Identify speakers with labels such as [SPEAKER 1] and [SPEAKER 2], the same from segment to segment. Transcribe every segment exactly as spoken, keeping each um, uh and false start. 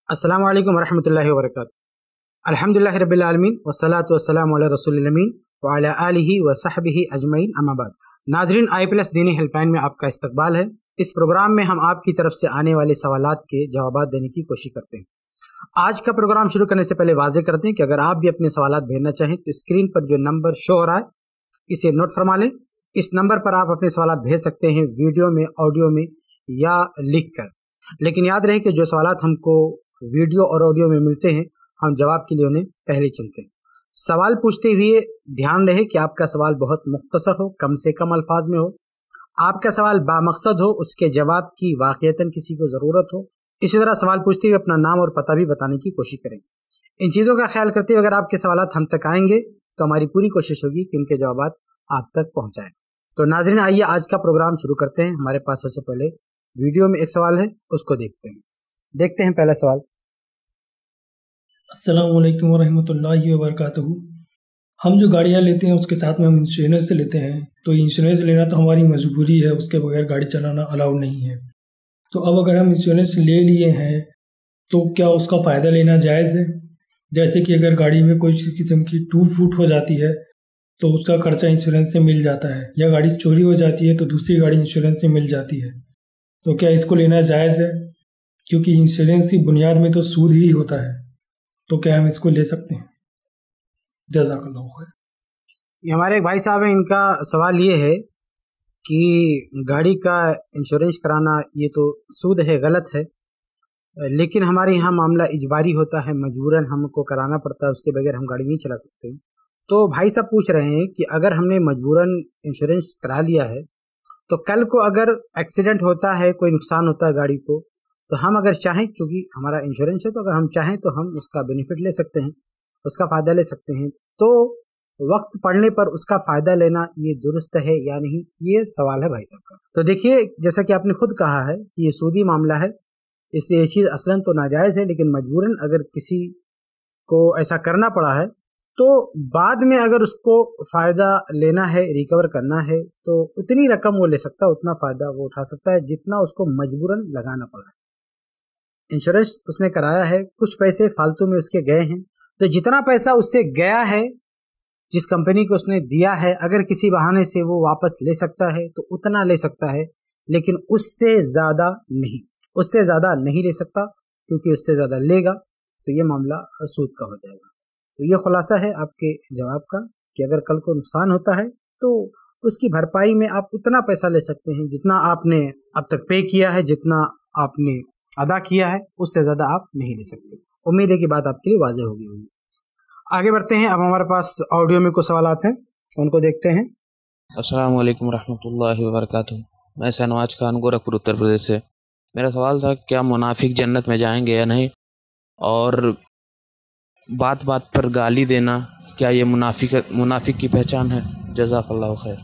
[SPEAKER 1] अस्सलाम वालेकुम रहमतुल्लाहि व बरकातहू। अल्हम्दुलिल्लाहि रब्बिल आलमीन वस्सलातु वस्सलामु अला रसूलिल अमीन व अला आलिहि व सहबिहि अजमईन अम्मा बाद। नाज़रीन, आई प्लस दीनी हेल्पलाइन में आपका इस्तकबाल है। इस प्रोग्राम में हम आपकी तरफ से आने वाले सवालात के जवाबात देने की कोशिश करते हैं। आज का प्रोग्राम शुरू करने से पहले वाज़ेह करते हैं कि अगर आप भी अपने सवालात भेजना चाहें तो स्क्रीन पर जो नंबर शो हो रहा है इसे नोट फरमा लें। इस नंबर पर आप अपने सवालात भेज सकते हैं, वीडियो में, ऑडियो में या लिख कर। लेकिन याद रहे कि जो सवालात हमको वीडियो और ऑडियो में मिलते हैं हम जवाब के लिए उन्हें पहले चुनते हैं। सवाल पूछते हुए ध्यान रहे कि आपका सवाल बहुत मुख्तसर हो, कम से कम अल्फाज में हो, आपका सवाल बामकसद हो, उसके जवाब की वाक़यतन किसी को ज़रूरत हो। इसी तरह सवाल पूछते हुए अपना नाम और पता भी बताने की कोशिश करें। इन चीज़ों का ख्याल करते हुए अगर आपके सवालात हम तक आएंगे तो हमारी पूरी कोशिश होगी कि उनके जवाबात आप तक पहुँचाएँ। तो नाज़रीन, आइए आज का प्रोग्राम शुरू करते हैं। हमारे पास सबसे पहले वीडियो में एक सवाल है, उसको देखते हैं। देखते हैं पहला सवाल।
[SPEAKER 2] अस्सलाम वालेकुम वरहमतुल्लाहि वबरकातुहू। हम जो गाड़ियाँ लेते हैं उसके साथ में हम इंश्योरेंस से लेते हैं, तो इंश्योरेंस लेना तो हमारी मजबूरी है, उसके बगैर गाड़ी चलाना अलाउड नहीं है। तो अब अगर हम इंश्योरेंस ले लिए हैं तो क्या उसका फ़ायदा लेना जायज़ है? जैसे कि अगर गाड़ी में कोई किस्म की टूट फूट हो जाती है तो उसका खर्चा इंश्योरेंस से मिल जाता है, या गाड़ी चोरी हो जाती है तो दूसरी गाड़ी इंश्योरेंस से मिल जाती है। तो क्या इसको लेना जायज़ है? क्योंकि इंश्योरेंस की बुनियाद में तो सूद ही होता है, तो क्या हम इसको ले सकते हैं? जज़ाकल्लाहु खैर।
[SPEAKER 1] ये हमारे एक भाई साहब हैं, इनका सवाल ये है कि गाड़ी का इंश्योरेंस कराना ये तो सूद है, गलत है, लेकिन हमारे यहाँ मामला इजबारी होता है, मजबूरन हमको कराना पड़ता है, उसके बगैर हम गाड़ी नहीं चला सकते। तो भाई साहब पूछ रहे हैं कि अगर हमने मजबूरन इंश्योरेंस करा लिया है तो कल को अगर एक्सीडेंट होता है, कोई नुकसान होता है गाड़ी को, तो हम अगर चाहें, चूँकि हमारा इंश्योरेंस है, तो अगर हम चाहें तो हम उसका बेनिफिट ले सकते हैं, उसका फ़ायदा ले सकते हैं। तो वक्त पड़ने पर उसका फ़ायदा लेना ये दुरुस्त है या नहीं, ये सवाल है भाई साहब का। तो देखिए, जैसा कि आपने खुद कहा है कि ये सूदी मामला है, इसलिए ये चीज़ असलन तो नाजायज़ है, लेकिन मजबूरन अगर किसी को ऐसा करना पड़ा है तो बाद में अगर उसको फ़ायदा लेना है, रिकवर करना है, तो उतनी रकम वो ले सकता है, उतना फ़ायदा वो उठा सकता है जितना उसको मजबूरन लगाना पड़ा है। इंश्योरेंस उसने कराया है, कुछ पैसे फालतू में उसके गए हैं, तो जितना पैसा उससे गया है, जिस कंपनी को उसने दिया है, अगर किसी बहाने से वो वापस ले सकता है तो उतना ले सकता है, लेकिन उससे ज़्यादा नहीं, उससे ज़्यादा नहीं ले सकता, क्योंकि उससे ज़्यादा लेगा तो ये मामला सूद का हो जाएगा। तो ये खुलासा है आपके जवाब का कि अगर कल को नुकसान होता है तो उसकी भरपाई में आप उतना पैसा ले सकते हैं जितना आपने अब तक पे किया है, जितना आपने अदा किया है, उससे ज़्यादा आप नहीं ले सकते। उम्मीद है कि बात आपके लिए वाज़ेह होगी होगी। आगे बढ़ते हैं। अब हमारे पास ऑडियो में कुछ सवाल हैं, उनको देखते हैं।
[SPEAKER 3] अस्सलाम वालेकुम रहमतुल्लाहि व बरकातहू। मैं शहनवाज खान, गोरखपुर, उत्तर प्रदेश से। मेरा सवाल था, क्या मुनाफिक जन्नत में जाएंगे या नहीं, और बात बात पर गाली देना, क्या ये मुनाफिक मुनाफिक की पहचान है? जज़ाकल्लाहु खैर।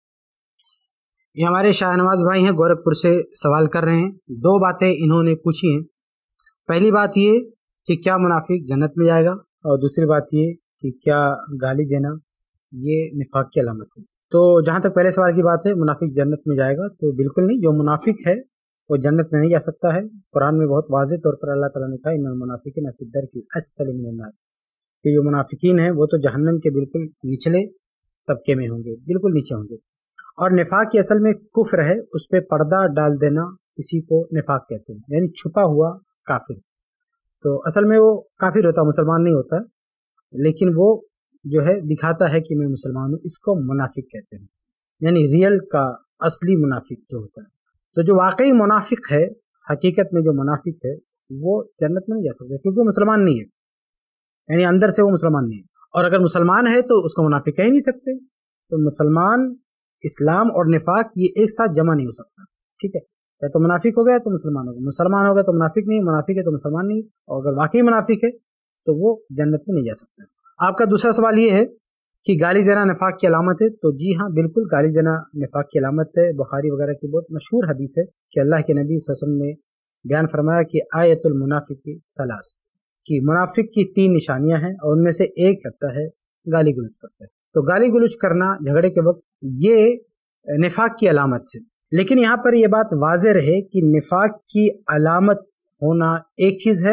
[SPEAKER 1] ये हमारे शाहनवाज भाई हैं, गोरखपुर से सवाल कर रहे हैं। दो बातें इन्होंने पूछी हैं। पहली बात ये कि क्या मुनाफिक जन्नत में जाएगा, और दूसरी बात ये कि क्या गाली देना ये निफाक की अलामत है। तो जहाँ तक पहले सवाल की बात है, मुनाफिक जन्नत में जाएगा, तो बिल्कुल नहीं। जो मुनाफिक है वो जन्नत में नहीं जा सकता है। कुरान में बहुत वाज़ेह तौर पर अल्लाह ताला ने कहा, इन्नल मुनाफिकीन फी दर्किल अस्फली मिनन नार, कि जो मुनाफिकीन हैं वो तो जहन्नम के बिल्कुल निचले तबके में होंगे, बिल्कुल नीचे होंगे। और निफाक की असल में कुफ्र है, उस पर पर्दा डाल देना, इसी को निफाक कहते हैं, यानी छुपा हुआ काफिर। तो असल में वो काफिर होता, मुसलमान नहीं होता, लेकिन वो जो है दिखाता है कि मैं मुसलमान हूँ, इसको मुनाफिक कहते हैं, यानी रियल का असली मुनाफिक जो होता है। तो जो वाकई मुनाफिक है, हकीकत में जो मुनाफिक है, वो जन्नत में नहीं जा सकता, क्योंकि वो मुसलमान नहीं है, यानी अंदर से वो मुसलमान नहीं है। और अगर मुसलमान है तो उसको मुनाफिक कह ही नहीं सकते। तो मुसलमान, इस्लाम और निफाक ये एक साथ जमा नहीं हो सकता, ठीक है। या तो मुनाफिक हो गया तो मुसलमान हो गया, मुसलमान हो गया तो मुनाफिक नहीं, मुनाफिक है तो मुसलमान नहीं, और अगर वाकई मुनाफिक है तो वो जन्नत में नहीं जा सकता। आपका दूसरा सवाल ये है कि गाली देना निफाक की अलामत है, तो जी हाँ, बिल्कुल गाली देना निफाक की अलामत है। बुखारी वगैरह की बहुत मशहूर हदीस है कि अल्लाह के नबी सल्लल्लाहु अलैहि वसल्लम ने बयान फरमाया कि आयतुल मुनाफिकी तलास, कि मुनाफिक की तीन निशानियां हैं, और उनमें से एक करता है गाली गलौज करता है। तो गाली गलौज करना झगड़े के वक्त ये निफाक की अलामत है। लेकिन यहाँ पर यह बात वाज़ेह रहे कि निफाक की अलामत होना एक चीज़ है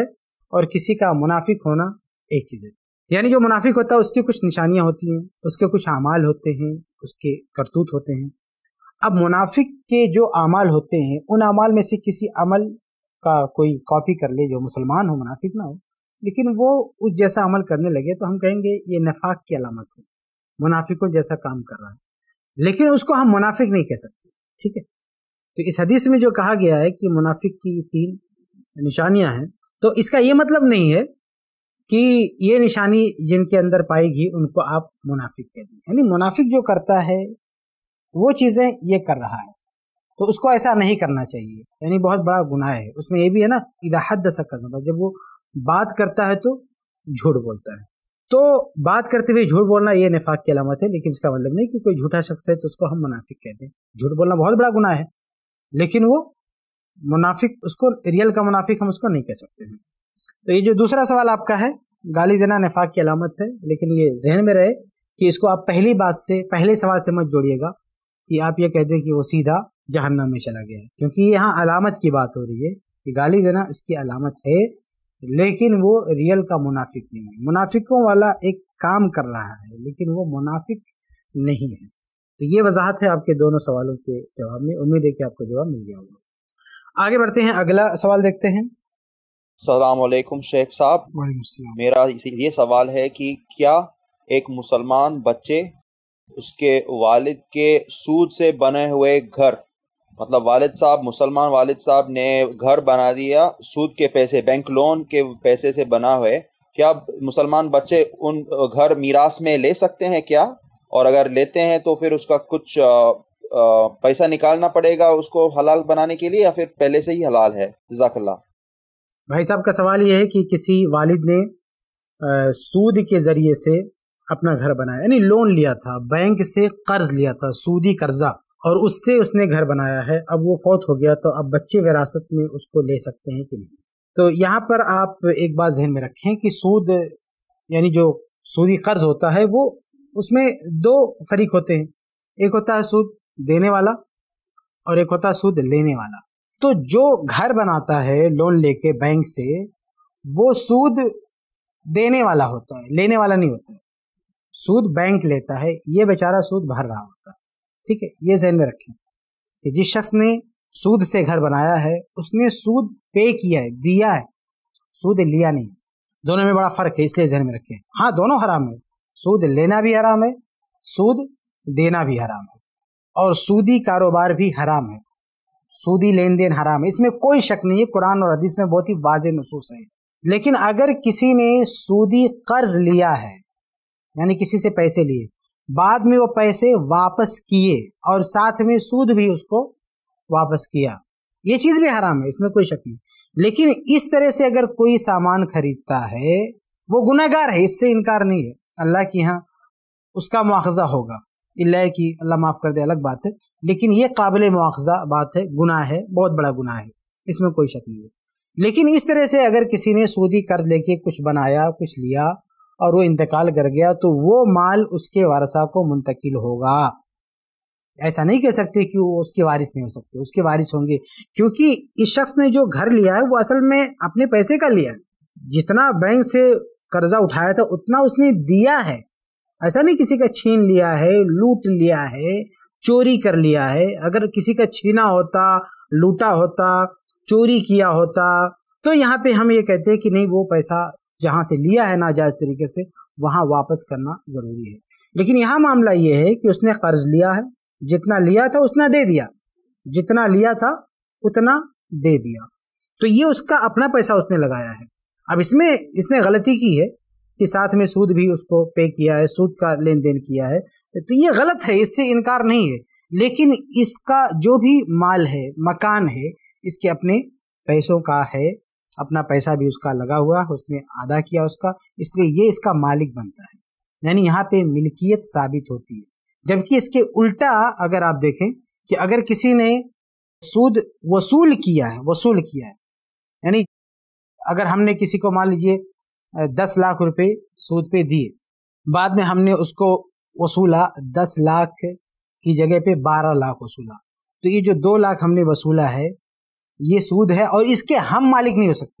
[SPEAKER 1] اور کسی کا منافق ہونا ایک چیز ہے. یعنی جو منافق ہوتا ہے اس کی کچھ نشانیاں ہوتی ہیں، اس کے کچھ اعمال ہوتے ہیں، اس کے کرتوت ہوتے ہیں. اب منافق کے جو اعمال ہوتے ہیں ان اعمال میں سے کسی عمل کا کوئی کاپی کر لے، جو مسلمان ہو منافق نہ ہو لیکن وہ اس جیسا عمل کرنے لگے تو ہم کہیں گے یہ نفاق کی علامت ہے، منافقوں جیسا کام کر رہا ہے، لیکن اس کو ہم منافق نہیں کہہ سکتے. ٹھیک ہے، تو اس حدیث میں جو کہا گیا ہے کہ منافق کی تین نشانیاں ہیں، تو اس کا یہ مطلب نہیں ہے کہ یہ نشانی جن کے اندر پائے گی ان کو آپ منافق کہہ دیں. یعنی منافق جو کرتا ہے وہ چیزیں یہ کر رہا ہے تو اس کو ایسا نہیں کرنا چاہیے، یعنی بہت بڑا گناہ ہے. اس میں یہ بھی ہے نا اذا حدث کذب، جب وہ بات کرتا ہے تو جھوٹ بولتا ہے. تو بات کرتے ہوئے جھوٹ بولنا یہ نفاق کی علامت ہے، لیکن اس کا مطلب نہیں کہ کوئی جھوٹا شخص ہے تو اس کو ہم منافق کہتے ہیں. جھوٹ بولنا بہت بڑا گناہ ہے لیکن وہ منافق، اس کو ریئل کا منافق ہم اس کو نہیں کہہ سکتے ہیں. تو یہ جو دوسرا سوال آپ کا ہے، گالی دینا نفاق کی علامت ہے، لیکن یہ ذہن میں رہے کہ اس کو آپ پہلی بات سے، پہلے سوال سے مت جوڑیے گا کہ آپ یہ کہتے ہیں کہ وہ سیدھا جہنم میں چلا گیا ہے، کیونکہ یہاں علامت کی بات ہو رہی ہے کہ گالی دینا اس کی علامت ہے لیکن وہ ریئل کا منافق نہیں ہے. منافقوں والا ایک کام کر رہا ہے لیکن وہ منافق نہیں ہے. تو یہ وضاحت ہے آپ کے دونوں سوالوں کے جواب میں. امید ہے کہ آپ کو جواب مل گیا ہوگا. آگے بڑھتے ہیں، اگلا سوال دیکھتے ہیں.
[SPEAKER 4] السلام علیکم شیخ صاحب.
[SPEAKER 1] وعلیکم السلام.
[SPEAKER 4] میرا یہ سوال ہے کہ کیا ایک مسلمان بچے اس کے والد کے سود سے بنے ہوئے گھر، مطلب والد صاحب مسلمان والد صاحب نے گھر بنا دیا سود کے پیسے، بینک لون کے پیسے سے بنا ہوئے، کیا مسلمان بچے ان گھر میراث میں لے سکتے ہیں کیا؟ اور اگر لیتے ہیں تو پھر اس کا کچھ پیسہ نکالنا پڑے گا اس کو حلال بنانے کے لیے یا پھر پہلے سے ہی حلال ہے؟ جزاک اللہ.
[SPEAKER 1] بھائی صاحب کا سوال یہ ہے کہ کسی والد نے سود کے ذریعے سے اپنا گھر بنایا، یعنی لون لیا تھا، بینک سے قرض لیا تھا، سودی قرضہ، اور اس سے اس نے گھر بنایا ہے. اب وہ فوت ہو گیا تو اب بچے وراثت میں اس کو لے سکتے ہیں کہ نہیں؟ تو یہاں پر آپ ایک بات ذہن میں رکھیں کہ سود یعنی جو سودی قرض ہوتا ہے وہ اس میں دو فریق ہوتے ہیں، ایک ہوتا ہے سود دینے والا اور ایک ہوتا ہے سود لینے والا. تو جو گھر بناتا ہے لون لے کے بینک سے وہ سود دینے والا ہوتا ہے، لینے والا نہیں ہوتا ہے. سود بینک لیتا ہے، یہ بیچارہ سود بھر رہا ہوتا ہے. ٹھیک ہے، یہ ذہن میں رکھیں کہ جس شخص نے سود سے گھر بنایا ہے اس نے سود پے کیا ہے، دیا ہے، سود لیا نہیں. دونوں میں بڑا فرق ہے، اس لیے ذہن میں رکھیں. ہاں دونوں حرام ہے، سود لینا بھی حرام ہے، سود دینا بھی حرام ہے، اور سودی کاروبار بھی حرام ہے، سودی لین دین حرام ہے، اس میں کوئی شک نہیں ہے. قرآن اور حدیث میں بہت ہی واضح نصوص ہے. لیکن اگر کسی نے سودی قرض لیا ہے، یعنی کسی سے پیسے لیے، بعد میں وہ پیسے واپس کیے اور ساتھ میں سود بھی اس کو واپس کیا، یہ چیز بھی حرام ہے، اس میں کوئی شک نہیں. لیکن اس طرح سے اگر کوئی سامان خریدتا ہے وہ گناہ گار ہے، اس سے انکار نہیں ہے. اللہ کی ہاں اس کا مواخذہ ہوگا، اللہ کی اللہ معاف کر دے الگ بات ہے، لیکن یہ قابل مواخذہ بات ہے، گناہ ہے، بہت بڑا گناہ ہے، اس میں کوئی شک نہیں ہے. لیکن اس طرح سے اگر کسی نے سودی قرض لے کے کچھ بنایا، کچھ لیا اور وہ انتقال کر گیا تو وہ مال اس کے وارثہ کو منتقل ہوگا. ایسا نہیں کہہ سکتے کہ وہ اس کے وارث نہیں ہو سکتے، اس کے وارث ہوں گے، کیونکہ اس شخص نے جو گھر لیا ہے وہ اصل میں اپنے پیسے کا لیا ہے. جتنا بینک سے قرضہ اٹھایا تھا اتنا اس نے دیا ہے، ایسا نہیں کسی کا چھین لیا ہے، لوٹ لیا ہے، چوری کر لیا ہے. اگر کسی کا چھینا ہوتا، لوٹا ہوتا، چوری کیا ہوتا تو یہاں پہ ہم یہ کہتے ہیں کہ نہیں، وہ پیسہ جہاں سے لیا ہے ناجائز طریقے سے وہاں واپس کرنا ضروری ہے. لیکن یہاں معاملہ یہ ہے کہ اس نے قرض لیا ہے، جتنا لیا تھا اتنا دے دیا، جتنا لیا تھا اتنا دے دیا، تو یہ اس کا اپنا پیسہ اس نے لگایا ہے. اب اس میں اس نے غلطی کی ہے کہ ساتھ میں سود بھی اس کو پے کیا ہے، سود کا لین دین کیا ہے، تو یہ غلط ہے، اس سے انکار نہیں ہے. لیکن اس کا جو بھی مال ہے، مکان ہے، اس کے اپنے پیسوں کا ہے، اپنا پیسہ بھی اس کا لگا ہوا ہے، اس نے ادا کیا اس کا، اس لیے یہ اس کا مالک بنتا ہے. یعنی یہاں پہ ملکیت ثابت ہوتی ہے. جبکہ اس کے الٹا اگر آپ دیکھیں کہ اگر کسی نے سود وصول کیا ہے وصول کیا ہے یعنی اگر ہم نے کسی کو مان لیجئے دس لاکھ روپے سود پہ دیے، بعد میں ہم نے اس کو وصولا دس لاکھ کی جگہ پہ بارہ لاکھ وصولا، تو یہ جو دو لاکھ ہم نے وصولا ہے یہ سود ہے اور اس کے ہم مالک نہیں ہو سکتے.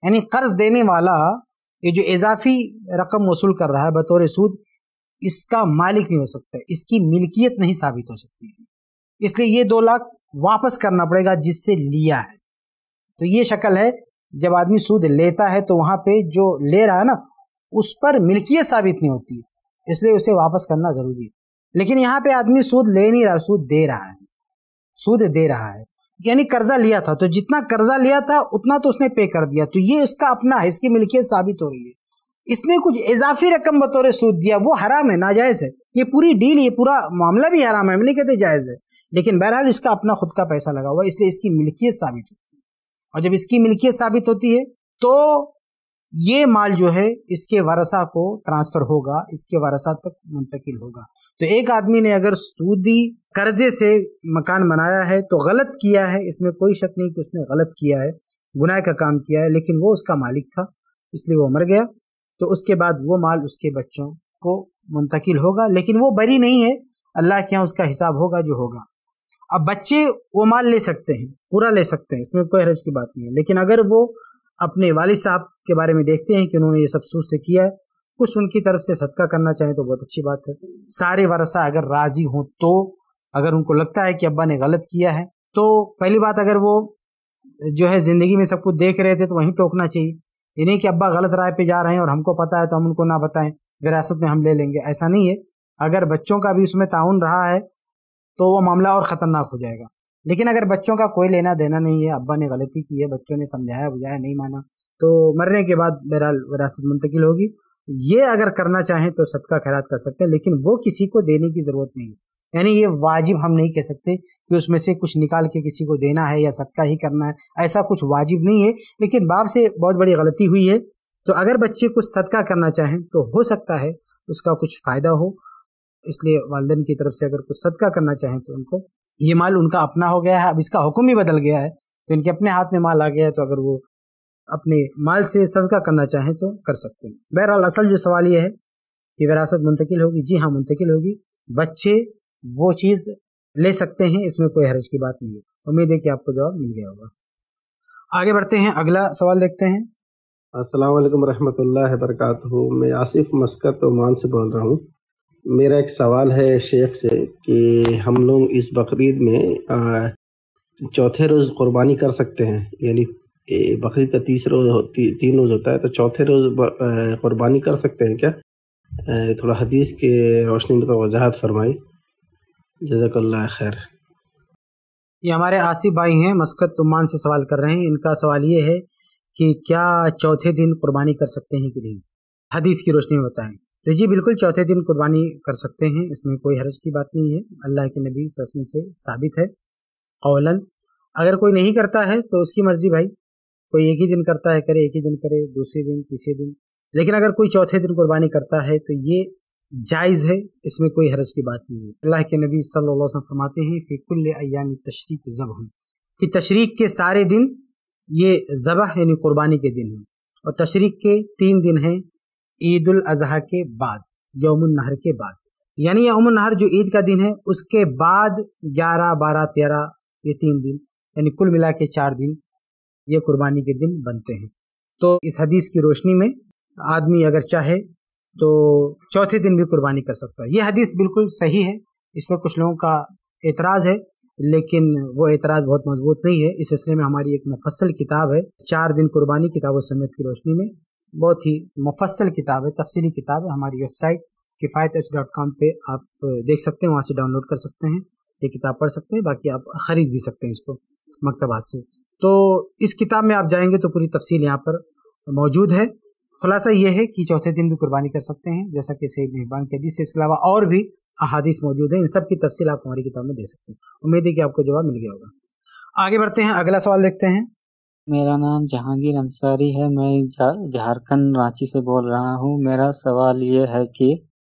[SPEAKER 1] یعنی قرض دینے والا یہ جو اضافی رقم وصول کر رہا ہے بطور سود، اس کا مالک نہیں ہو سکتا، اس کی ملکیت نہیں ثابت ہو سکتی ہے، اس لیے یہ دو لاکھ واپس کرنا پڑے گا جس سے لیا ہے۔ تو یہ شکل ہے جب آدمی سود لیتا ہے تو وہاں پہ جو لے رہا ہے نا اس پر ملکیت ثابت نہیں ہوتی، اس لیے اسے واپس کرنا ضروری ہے۔ لیکن یہاں پہ آدمی سود لے نہیں رہا، سود دے رہا ہے، سود دے رہا ہے، یعنی قرضہ لیا تھا تو جتنا قرضہ لیا تھا اتنا تو اس نے پے کر دیا، تو یہ اس کا اپنا ہے، اس کی ملکیت ثابت ہو رہی ہے۔ اس نے کچھ اضافی رقم بطور سود دیا، وہ حرام ہے، ناجائز ہے، یہ پوری ڈیل، یہ پورا معاملہ بھی حرام ہے، ہم نہیں کہتے جائز ہے، لیکن بہرحال اس کا اپنا خود کا پیسہ لگا ہوا ہے، اس لیے اس کی ملکیت ثابت ہوتی ہے، اور جب اس کی ملکیت ثابت ہوتی ہے تو یہ مال جو ہے اس کے ورثہ کو ٹرانسفر ہوگا، اس کے ورثہ تک منتقل ہوگا۔ تو ایک آدمی نے اگر سودی قرضے سے مکان بنایا ہے تو غلط کیا ہے، اس میں کوئی شک نہیں کہ اس نے غلط کیا ہے، گناہ کا کام کیا ہے، لیکن وہ اس کا مالک تھا اس لیے وہ مر گیا، تو اس کے بعد وہ مال اس کے بچوں کو منتقل ہوگا، لیکن وہ بری نہیں ہے، اللہ کے یہاں اس کا حساب ہوگا جو ہوگا۔ اب بچے وہ مال لے سکتے ہیں، پورا لے سکتے ہیں، اس میں کوئی حرج کی بات نہیں ہے، لیکن اگر وہ اپنے والد صاحب کے بارے میں دیکھتے ہیں کہ انہوں نے یہ سب سود سے کیا ہے، کچھ ان کی طرف سے صدقہ کرنا چاہیں تو بہت اچھی بات ہے۔ سارے ورثہ اگر راضی ہوں تو، اگر ان کو لگتا ہے کہ ابا نے غلط کیا ہے تو پہلی بات اگر وہ جو ہے زندگی میں سب کچھ دیکھ رہے تھے تو وہیں ٹوکنا چاہیے، یہ نہیں کہ ابا غلط رائے پہ جا رہے ہیں اور ہم کو پتا ہے تو ہم ان کو نہ بتائیں، وراثت میں ہم لے لیں گے، ایسا نہیں ہے۔ اگر بچوں کا بھی اس میں تعاون رہا ہے تو وہ معاملہ اور خطرناک ہو جائے گا، لیکن اگر بچوں کا کوئی لینا دینا نہیں ہے، ابا نے غلطی کی ہے، بچوں نے سمجھایا بجایا نہیں مانا، تو مرنے کے بعد بہرحال وراثت منتقل ہوگی۔ یہ اگر کرنا چاہیں تو صدقہ خیرات کر سکتے ہیں، لیکن وہ کسی کو دینے کی ضرورت نہیں ہے، یعنی یہ واجب ہم نہیں کہہ سکتے کہ اس میں سے کچھ نکال کے کسی کو دینا ہے یا صدقہ ہی کرنا ہے، ایسا کچھ واجب نہیں ہے، لیکن باپ سے بہت بڑی غلطی ہوئی ہے، تو اگر بچے کچھ صدقہ کرنا چاہیں تو ہو سکتا ہے اس کا کچھ فائدہ ہو، اس لیے والدین کی طرف سے اگر کچھ صدقہ کرنا چاہیں تو ان کو، یہ مال ان کا اپنا ہو گیا ہے، اب اس کا حکم ہی بدل گیا ہے تو ان کے اپنے ہاتھ میں مال آ گیا ہے، تو اگر وہ اپنے مال سے صدقہ کرنا چاہیں تو کر سکتے ہیں۔ بہرحال اصل جو سوال یہ ہے کہ وراثت منتقل ہوگی، جی ہاں منتقل ہوگی، بچے وہ چیز لے سکتے ہیں، اس میں کوئی حرج کی بات نہیں ہے۔ امید ہے کہ آپ کو جواب مل گیا ہوگا۔ آگے بڑھتے ہیں، اگلا سوال دیکھتے ہیں۔
[SPEAKER 5] السلام علیکم ورحمۃ اللہ وبرکاتہ، میں آصف مسکت عمان سے بول رہا ہوں۔ میرا ایک سوال ہے شیخ سے کہ ہم لوگ اس بقرعید میں چوتھے روز قربانی کر سکتے ہیں، یعنی بقرعید کا تیس روز ہوتی تین روز ہوتا ہے، تو چوتھے روز قربانی کر سکتے ہیں کیا؟ تھوڑا حدیث کے روشنی میں تو وضاحت فرمائی، جزاک اللہ خیر۔
[SPEAKER 1] یہ ہمارے آصف بھائی ہیں، مسکت عمان سے سوال کر رہے ہیں، ان کا سوال یہ ہے کہ کیا چوتھے دن قربانی کر سکتے ہیں کہ نہیں، حدیث کی روشنی میں بتائیں۔ تو جی بالکل چوتھے دن قربانی کر سکتے ہیں، اس میں کوئی حرج کی بات نہیں ہے، اللہ کے نبی صلی اللہ علیہ وسلم سے ثابت ہے قولاً۔ اگر کوئی نہیں کرتا ہے تو اس کی مرضی بھائی، کوئی ایک ہی دن کرتا ہے کرے، ایک ہی دن کرے، دوسرے دن، تیسرے دن، لیکن اگر کوئی چوتھے دن قربانی کرتا ہے تو یہ جائز ہے، اس میں کوئی حرج کی بات نہیں ہے۔ اللہ کے نبی صلی اللہ علیہ وسلم فرماتے ہیں فی کل ایام التشریق ذبح، کہ تشریق کے سارے دن یہ ذبح یعنی قربانی کے دن ہیں، اور تشریق کے تین دن ہیں، عید الاضحیٰ کے بعد، یوم النحر کے بعد، یعنی یوم النحر جو عید کا دن ہے اس کے بعد گیارہ بارہ تیرہ یہ تین دن، یعنی کل ملا کے چار دن یہ قربانی کے دن بنتے ہیں۔ تو اس حدیث کی روشنی میں آدمی اگر چاہے تو چوتھے دن بھی قربانی کر سکتا ہے۔ یہ حدیث بالکل صحیح ہے، اس میں کچھ لوگوں کا اعتراض ہے، لیکن وہ اعتراض بہت مضبوط نہیں ہے۔ اس سلسلے میں ہماری ایک مفصل کتاب ہے، چار دن قربانی، کتاب و سنت کی روشنی میں، بہت ہی مفصل کتاب ہے، تفصیلی کتاب ہے، ہماری website Kifayat S dot com پہ آپ دیکھ سکتے ہیں، وہاں سے ڈاؤن لوڈ کر سکتے ہیں، یہ کتاب پڑھ سکتے ہیں، باقی آپ خرید بھی سکتے ہیں اس کو مکتبات سے۔ تو اس کتاب میں آپ جائیں گے تو پوری تفصیل یہاں پر موجود ہے۔ خلاصہ یہ ہے کہ چوتھے دن بھی قربانی کر سکتے ہیں، جیسا کہ سید مہربان کی حدیث سے، اس کے علاوہ اور بھی احادیث موجود ہیں، ان سب کی تفصیل آپ ہماری کتاب میں دے سکتے ہیں۔ امید ہے کہ آپ کو جواب مل گیا ہوگا۔ آگے بڑھتے ہیں، اگلا سوال دیکھتے ہیں۔
[SPEAKER 6] میرا نام جہانگیر انصاری ہے، میں جھارکھنڈ رانچی سے بول رہا ہوں۔ میرا سوال یہ ہے کہ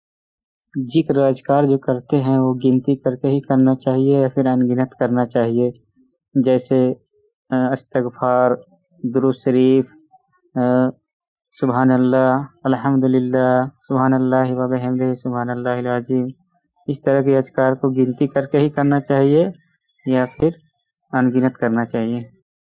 [SPEAKER 6] ذکر و اذکار جو کرتے ہیں وہ گنتی کر کے ہی کرنا چاہیے یا پھر ان گنت کرنا چاہیے، جیسے استغفار، درود شریف، سبحان اللہ، الحمدللہ، سبحان اللہ و بحمدہ، سبحان اللہ العظیم، اس طرح کے اذکار کو گنتی کر کے ہی کرنا چاہیے یا پھر ان گنت کرنا چاہیے؟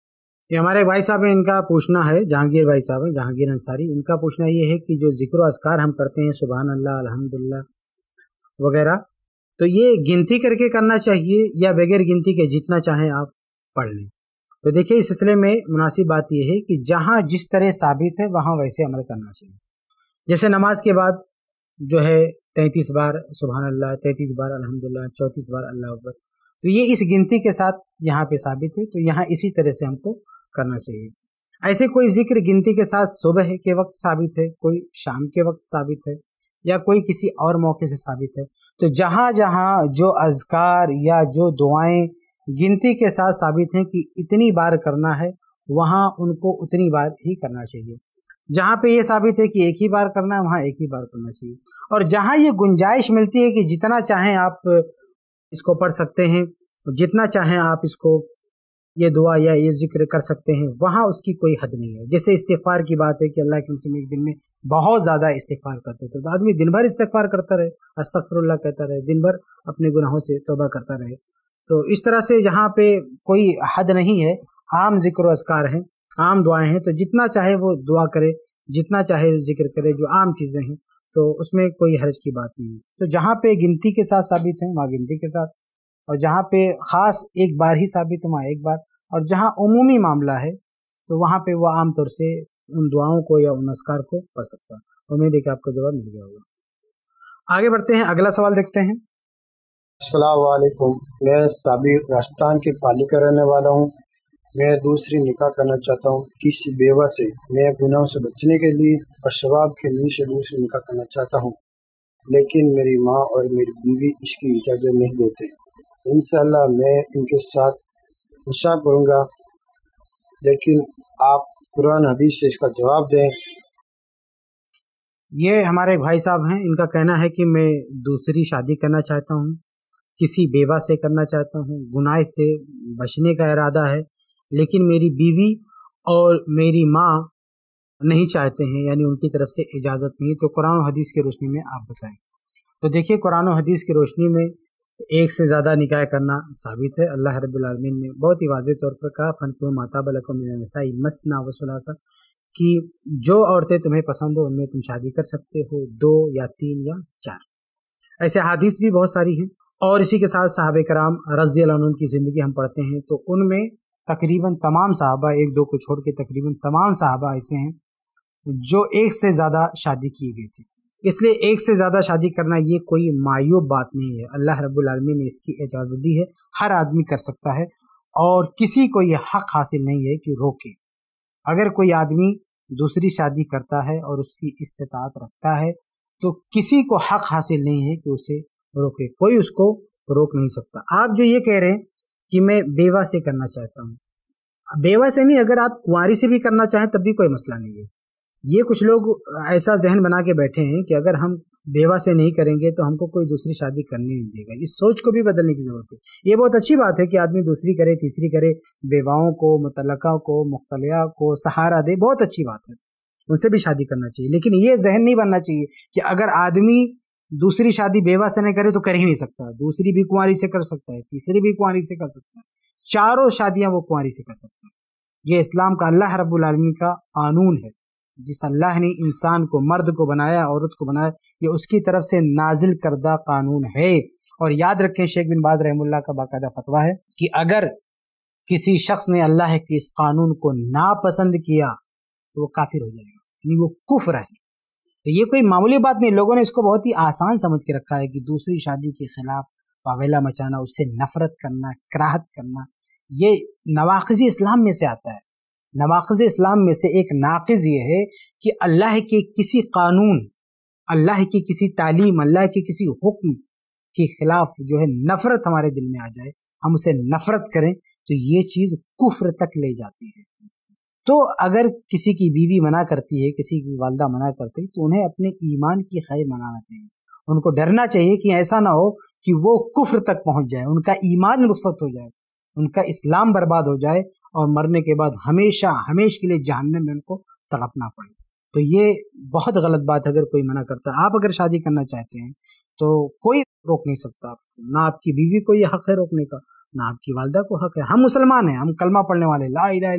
[SPEAKER 1] ये हमारे भाई साहब हैं, इनका पूछना है, जहांगीर भाई साहब हैं, जहांगीर अंसारी, इनका पूछना ये है कि जो जिक्र अज़कार हम करते हैं सुबहान अल्लाह, अल्हम्दुलिल्लाह वगैरह, तो ये गिनती करके करना चाहिए या बगैर गिनती के जितना चाहें आप पढ़ लें? तो देखिए, इस सिलसिले में मुनासिब बात यह है कि जहाँ जिस तरह साबित है वहाँ वैसे अमल करना चाहिए। जैसे नमाज के बाद जो है तैंतीस बार सुबहान अल्लाह, तैंतीस बार अल्हम्दुलिल्लाह, चौंतीस बार अल्लाह अकबर, तो ये इस गिनती के साथ यहाँ पे साबित है, तो यहाँ इसी तरह से हमको करना चाहिए। ऐसे कोई जिक्र गिनती के साथ सुबह के वक्त साबित है, कोई शाम के वक्त साबित है, या कोई किसी और मौके से साबित है, तो जहाँ जहाँ जो अज़कार या जो दुआएं गिनती के साथ साबित हैं कि इतनी बार करना है, वहाँ उनको उतनी बार ही करना चाहिए। जहाँ पे ये साबित है कि एक ही बार करना है, वहाँ एक ही बार करना चाहिए। और जहाँ ये गुंजाइश मिलती है कि जितना चाहें आप इसको पढ़ सकते हैं, जितना चाहें आप इसको ये दुआ या ये जिक्र कर सकते हैं, वहाँ उसकी कोई हद नहीं है। जैसे इस्तिग़फ़ार की बात है कि अल्लाह के मुस्लिम एक दिन में बहुत ज़्यादा इस्तिग़फ़ार करते थे, तो आदमी दिन भर इस्तिग़फ़ार करता रहे, अस्तग़फ़िरुल्लाह कहता रहे, दिन भर अपने गुनाहों से तौबा करता रहे। तो इस तरह से जहाँ पे कोई हद नहीं है, आम जिक्र अज़कार हैं, आम दुआएं हैं, तो जितना चाहे वो दुआ करे, जितना चाहे जिक्र करे, जो आम चीज़ें हैं, तो उसमें कोई हर्ज की बात नहीं है। तो जहाँ पे गिनती के साथ साबित है वहाँ गिनती के साथ, और जहाँ पे ख़ास एक बार ही साबित है वहाँ एक बार, और जहाँ उमूमी मामला है तो वहाँ पे वो आम तौर से उन दुआओं को या उन अज़कार को पढ़ सकता है। उम्मीद है कि आपको जवाब मिल गया होगा। आगे बढ़ते हैं, अगला सवाल देखते हैं।
[SPEAKER 7] अस्सलाम वालेकुम, मैं साबिर राजस्थान के पाली का रहने वाला हूँ। मैं दूसरी निकाह करना चाहता हूँ किसी बेवा से। मैं गुनाहों से बचने के लिए और शवाब के लिए से दूसरी निकाह करना चाहता हूँ, लेकिन मेरी माँ और मेरी बीवी इसकी इजाज़त नहीं देते। इंशाअल्लाह मैं इनके साथ निकाह करूँगा, लेकिन आप कुरान हदीस से इसका जवाब दें।
[SPEAKER 1] ये हमारे भाई साहब हैं, इनका कहना है कि मैं दूसरी शादी करना चाहता हूँ, किसी बेवा से करना चाहता हूँ, गुनाह से बचने का इरादा है, लेकिन मेरी बीवी और मेरी माँ नहीं चाहते हैं, यानी उनकी तरफ से इजाज़त नहीं। तो कुरान और हदीस की रोशनी में आप बताएं। तो देखिए, कुरान और हदीस की रोशनी में एक से ज़्यादा निकाह करना साबित है। अल्लाह रब्बुल आलमीन ने बहुत ही वाज़ेह तौर पर कहा, फनकिहू मा ताब लकुम मिनन निसाई मसना व सुलासा, कि जो औरतें तुम्हें पसंद हो उनमें तुम शादी कर सकते हो, दो या तीन या चार। ऐसे हदीस भी बहुत सारी हैं। और इसी के साथ सहाबे कराम रज़ी अल्लाह अन्हुम की ज़िंदगी हम पढ़ते हैं तो उनमें तकरीबन तमाम सहाबा, एक दो को छोड़ के तकरीबन तमाम सहाबा ऐसे हैं जो एक से ज़्यादा शादी की गई थी। इसलिए एक से ज़्यादा शादी करना ये कोई मायूब बात नहीं है। अल्लाह रब्बुल आलमीन ने इसकी इजाज़त दी है, हर आदमी कर सकता है, और किसी को ये हक़ हासिल नहीं है कि रोके। अगर कोई आदमी दूसरी शादी करता है और उसकी इस्तिताअत रखता है तो किसी को हक़ हासिल नहीं है कि उसे रोके, कोई उसको रोक नहीं सकता। आप जो ये कह रहे हैं कि मैं बेवा से करना चाहता हूँ, बेवा से नहीं, अगर आप कुंवारी से भी करना चाहें तब भी कोई मसला नहीं है। ये कुछ लोग ऐसा जहन बना के बैठे हैं कि अगर हम बेवा से नहीं करेंगे तो हमको कोई दूसरी शादी करने नहीं देगा। इस सोच को भी बदलने की ज़रूरत है। ये बहुत अच्छी बात है कि आदमी दूसरी करे, तीसरी करे, बेवाओं को, मुतल्लका को, मुख्तलिया को सहारा दे, बहुत अच्छी बात है, उनसे भी शादी करना चाहिए। लेकिन ये जहन नहीं बनना चाहिए कि अगर आदमी दूसरी शादी बेवा से नहीं करे तो कर ही नहीं सकता, दूसरी भी कुंवारी से कर सकता है, तीसरी भी कुंवारी से कर सकता है, चारों शादियां वो कुंवारी से कर सकता है। ये इस्लाम का, अल्लाह रब्बुल आलमीन का कानून है। जिस अल्लाह ने इंसान को, मर्द को बनाया, औरत को बनाया, ये उसकी तरफ से नाजिल करदा कानून है। और याद रखें, शेख बिन बाज रहमुल्लाह का बाकायदा फतवा है कि अगर किसी शख्स ने अल्लाह के इस कानून को नापसंद किया तो वो काफिर हो जाएगा, यानी वो कुफ्र है। तो ये कोई मामूली बात नहीं। लोगों ने इसको बहुत ही आसान समझ के रखा है कि दूसरी शादी के खिलाफ वावेला मचाना, उससे नफरत करना, कराहत करना, ये नवाक़िज़ इस्लाम में से आता है। नवाक़िज़ इस्लाम में से एक नाक़िज़ ये है कि अल्लाह के किसी कानून, अल्लाह की किसी तालीम, अल्लाह के किसी हुक्म के खिलाफ जो है नफरत हमारे दिल में आ जाए, हम उसे नफरत करें, तो ये चीज़ कुफ्र तक ले जाती है। तो अगर किसी की बीवी मना करती है, किसी की वालदा मना करती है, तो उन्हें अपने ईमान की खैर मनाना चाहिए। उनको डरना चाहिए कि ऐसा ना हो कि वो कुफ्र तक पहुंच जाए, उनका ईमान रुखसत हो जाए, उनका इस्लाम बर्बाद हो जाए और मरने के बाद हमेशा हमेशा के लिए जहन्नम में उनको तड़पना पड़े। तो ये बहुत गलत बात है अगर कोई मना करता है। आप अगर शादी करना चाहते हैं तो कोई रोक नहीं सकता आपको, ना आपकी बीवी को ये हक है रोकने का, ना आपकी वालदा को हक है। हम मुसलमान हैं, हम कलमा पढ़ने वाले, ला इलाहा इल्लल्लाह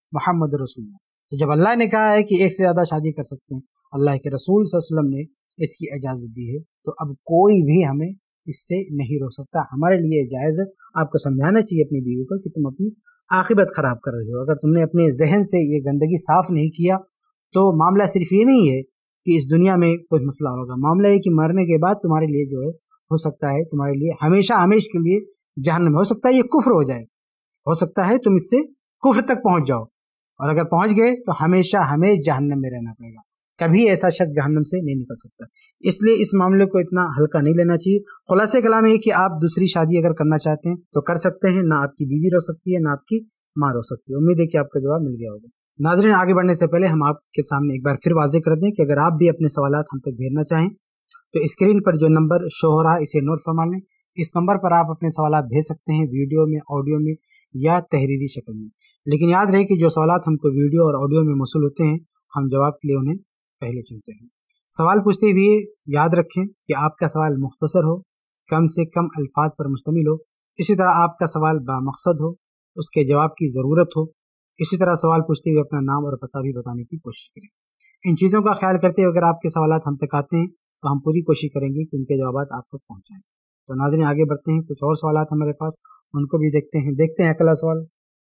[SPEAKER 1] मोहम्मद रसूलुल्लाह। तो जब अल्लाह ने कहा है कि एक से ज़्यादा शादी कर सकते हैं, अल्लाह के रसूल सल्लल्लाहु अलैहि वसल्लम ने इसकी इजाज़त दी है, तो अब कोई भी हमें इससे नहीं रोक सकता। हमारे लिए जायज़ है। आपको समझाना चाहिए अपनी बीवी को कि तुम अपनी आखिरत ख़राब कर रहे हो। अगर तुमने अपने जहन से ये गंदगी साफ़ नहीं किया तो मामला सिर्फ ये नहीं है कि इस दुनिया में कोई मसला होगा, मामला ये कि मरने के बाद तुम्हारे लिए जो है हो सकता है तुम्हारे लिए हमेशा हमेशा के लिए जहन्नम, हो सकता है ये कुफ्र हो जाए, हो सकता है तुम इससे कुफ्र तक पहुंच जाओ, और अगर पहुंच गए तो हमेशा हमें जहन्नम में रहना पड़ेगा, कभी ऐसा शख्स जहन्नम से नहीं निकल सकता। इसलिए इस मामले को इतना हल्का नहीं लेना चाहिए। खुलासे कलाम ये कि आप दूसरी शादी अगर करना चाहते हैं तो कर सकते हैं, ना आपकी बीवी रो सकती है ना आपकी माँ रो सकती है। उम्मीद है कि आपका जवाब मिल गया होगा। नाज़रीन, आगे बढ़ने से पहले हम आपके सामने एक बार फिर वाज़ेह कर दें कि अगर आप भी अपने सवालात हम तक भेजना चाहें तो स्क्रीन पर जो नंबर शो हो रहा है इसे नोट फरमा लें। इस नंबर पर आप अपने सवालात भेज सकते हैं, वीडियो में, ऑडियो में या तहरीरी शक्ल में। लेकिन याद रहे कि जो सवालात हमको वीडियो और ऑडियो में मौसूल होते हैं, हम जवाब के लिए उन्हें पहले चुनते हैं। सवाल पूछते हुए याद रखें कि आपका सवाल मुख्तसर हो, कम से कम अल्फाज पर मुश्तमिल हो। इसी तरह आपका सवाल बामकसद हो, उसके जवाब की ज़रूरत हो। इसी तरह सवाल पूछते हुए अपना नाम और पता भी बताने की कोशिश करें। इन चीज़ों का ख्याल करते हुए अगर आपके सवालात हम तक आते हैं तो हम पूरी कोशिश करेंगे कि उनके जवाब आप तक पहुँचाएँ। तो नाज़रीन, आगे बढ़ते हैं, कुछ और सवालात हमारे पास, उनको भी देखते हैं। देखते हैं अगला सवाल।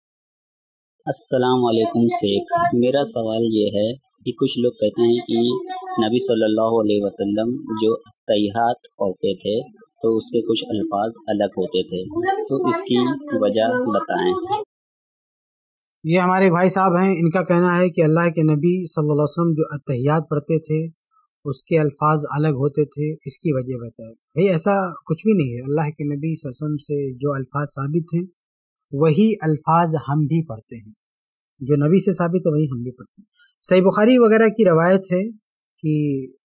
[SPEAKER 8] अस्सलाम वालेकुम शेख, मेरा सवाल ये है कि कुछ लोग कहते हैं कि नबी सल्लल्लाहु अलैहि वसल्लम जो तैयात पढ़ते थे तो उसके कुछ अल्फाज अलग होते थे, तो इसकी वजह बताएं।
[SPEAKER 1] ये हमारे भाई साहब हैं, इनका कहना है कि अल्लाह के नबी सल्लल्लाहु अलैहि वसल्लम जो तहियात पढ़ते थे उसके अल्फाज अलग होते थे, इसकी वजह बताए। भाई ऐसा कुछ भी नहीं है। अल्लाह के नबी सल्लल्लाहु अलैहि वसल्लम से जो अल्फाज साबित हैं वही अल्फाज हम भी पढ़ते हैं, जो नबी से साबित है वही हम भी पढ़ते हैं। सही बुखारी वगैरह की रवायत है कि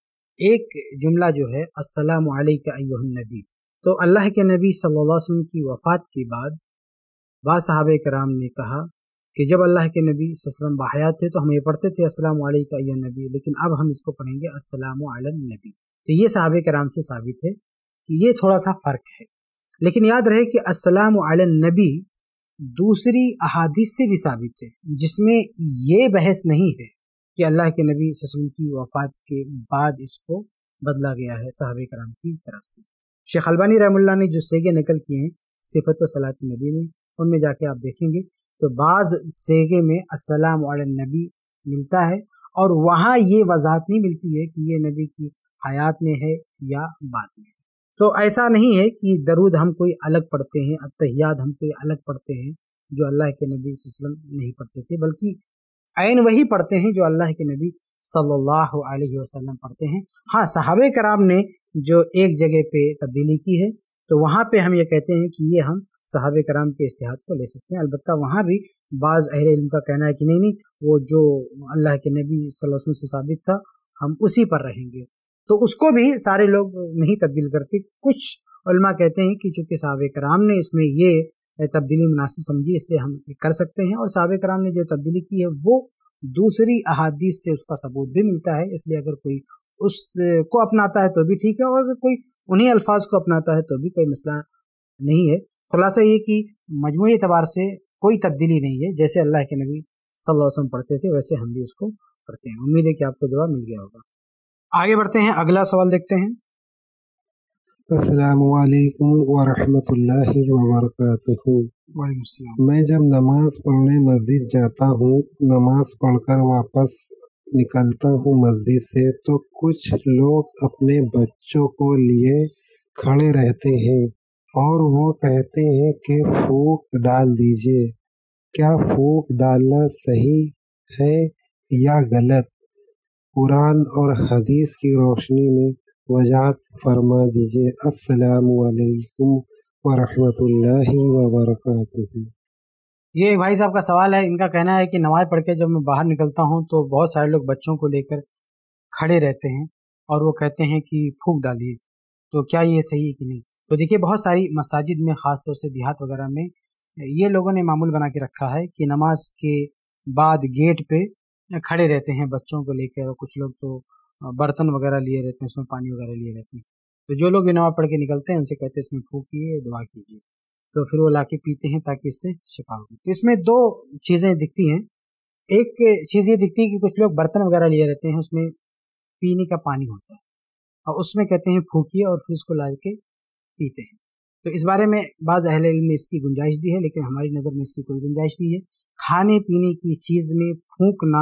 [SPEAKER 1] एक जुमला जो है अस्सलामु अलैका अय्युहन नबी, तो अल्लाह के नबी सल्लल्लाहु अलैहि वसल्लम की वफ़ात के बाद बाद सहाबे कराम ने कहा कि जब अल्लाह के नबी सल्लल्लाहु अलैहि वसल्लम बाहयात थे तो हम ये पढ़ते थे अस्सलामु अलैका अय्युहन नबी, लेकिन अब हम इसको पढ़ेंगे अस्सलामु अलन नबी। तो ये सहाबे कराम से साबित है कि ये थोड़ा सा फ़र्क है। लेकिन याद रहे कि अस्सलामु अलन नबी दूसरी अहादीस से भी साबित है, जिसमें ये बहस नहीं है कि अल्लाह के नबी सल्लल्लाहु अलैहि वसल्लम की वफ़ात के बाद इसको बदला गया है सहाबे कराम की तरफ से। शेख अलबानी रहमतुल्लाह ने जो सेगे नकल किए हैं सिफ़त सलात नबी में, उनमें जाके आप देखेंगे तो बाज़ सेगे में अस्सलामु अलन नबी मिलता है और वहाँ ये वजाहत नहीं मिलती है कि ये नबी की हयात में है या बाद में। तो ऐसा नहीं है कि दरूद हम कोई अलग पढ़ते हैं, अत्तहियात हम कोई अलग पढ़ते हैं जो अल्लाह के नबी सल्लल्लाहु अलैहि वसल्लम नहीं पढ़ते थे, बल्कि ऐन वही पढ़ते हैं जो अल्लाह के नबी सल्लल्लाहु अलैहि वसल्लम पढ़ते हैं। हाँ, सहाबे कराम ने जो एक जगह पे तब्दीली की है तो वहाँ पे हम ये कहते हैं कि ये हम सहाबे कराम के इज्तिहाद को ले सकते हैं। अलबत्ता वहाँ भी बाज़ अहले इल्म का कहना है कि नहीं नहीं वो जो अल्लाह के नबी सल्लल्लाहु अलैहि वसल्लम से साबित था हम उसी पर रहेंगे, तो उसको भी सारे लोग नहीं तब्दील करते। कुछ उलमा कहते हैं कि चूँकि सहाबे कराम ने इसमें ये तब्दीली मुनासिब समझी इसलिए हम कर सकते हैं, और सहाबे कराम ने जो तब्दीली की है वो दूसरी अहादीस से उसका सबूत भी मिलता है, इसलिए अगर कोई उसको अपनाता है तो भी ठीक है और अगर कोई उन्हीं अल्फाज को अपनाता है तो भी कोई मसला नहीं है। खुलासा ये कि मजमूई एतबार से कोई तब्दीली नहीं है, जैसे अल्लाह के नबी सल्लल्लाहु अलैहि वसल्लम पढ़ते थे वैसे हम भी उसको पढ़ते हैं। उम्मीद है कि आपको जवाब मिल गया होगा। आगे बढ़ते हैं, अगला सवाल देखते हैं।
[SPEAKER 5] अस्सलामु अलैकुम व रहमतुल्लाहि व बरकातुहू।
[SPEAKER 1] वालेकुम सलाम।
[SPEAKER 5] मैं जब नमाज पढ़ने मस्जिद जाता हूँ, नमाज पढ़कर वापस निकलता हूँ मस्जिद से, तो कुछ लोग अपने बच्चों को लिए खड़े रहते हैं और वो कहते हैं कि फूंक डाल दीजिए। क्या फूंक डालना सही है या गलत? कुरान और हदीस की रोशनी में वजाहत फरमा दीजिए। अस्सलामु अलैकुम व रहमतुल्लाहि व बरकातुहू।
[SPEAKER 1] ये भाई साहब का सवाल है। इनका कहना है कि नमाज पढ़ के जब मैं बाहर निकलता हूँ तो बहुत सारे लोग बच्चों को लेकर खड़े रहते हैं और वो कहते हैं कि फूंक डालिए, तो क्या ये सही है कि नहीं? तो देखिए, बहुत सारी मसाजिद में, ख़ास तौर से देहात वगैरह में, ये लोगों ने मामूल बना के रखा है कि नमाज के बाद गेट पे खड़े रहते हैं बच्चों को लेकर, और कुछ लोग तो बर्तन वगैरह लिए रहते हैं, उसमें पानी वगैरह लिए रहते हैं। तो जो लोग भी नमाज पढ़ के निकलते हैं उनसे कहते हैं इसमें फूंकिए, दुआ कीजिए, तो फिर वो लाके पीते हैं ताकि इससे शिफा हो। तो इसमें दो चीज़ें दिखती हैं ایک چیز یہ دکھتی ہے کہ کچھ لوگ برتن وغیرہ لیے رہتے ہیں، اس میں پینے کا پانی ہوتا ہے اور اس میں کہتے ہیں پھونکیے اور پھر اس کو لا کے پیتے ہیں. تو اس بارے میں بعض اہل علم نے اس کی گنجائش دی ہے، لیکن ہماری نظر میں اس کی کوئی گنجائش نہیں ہے. کھانے پینے کی چیز میں پھونکنا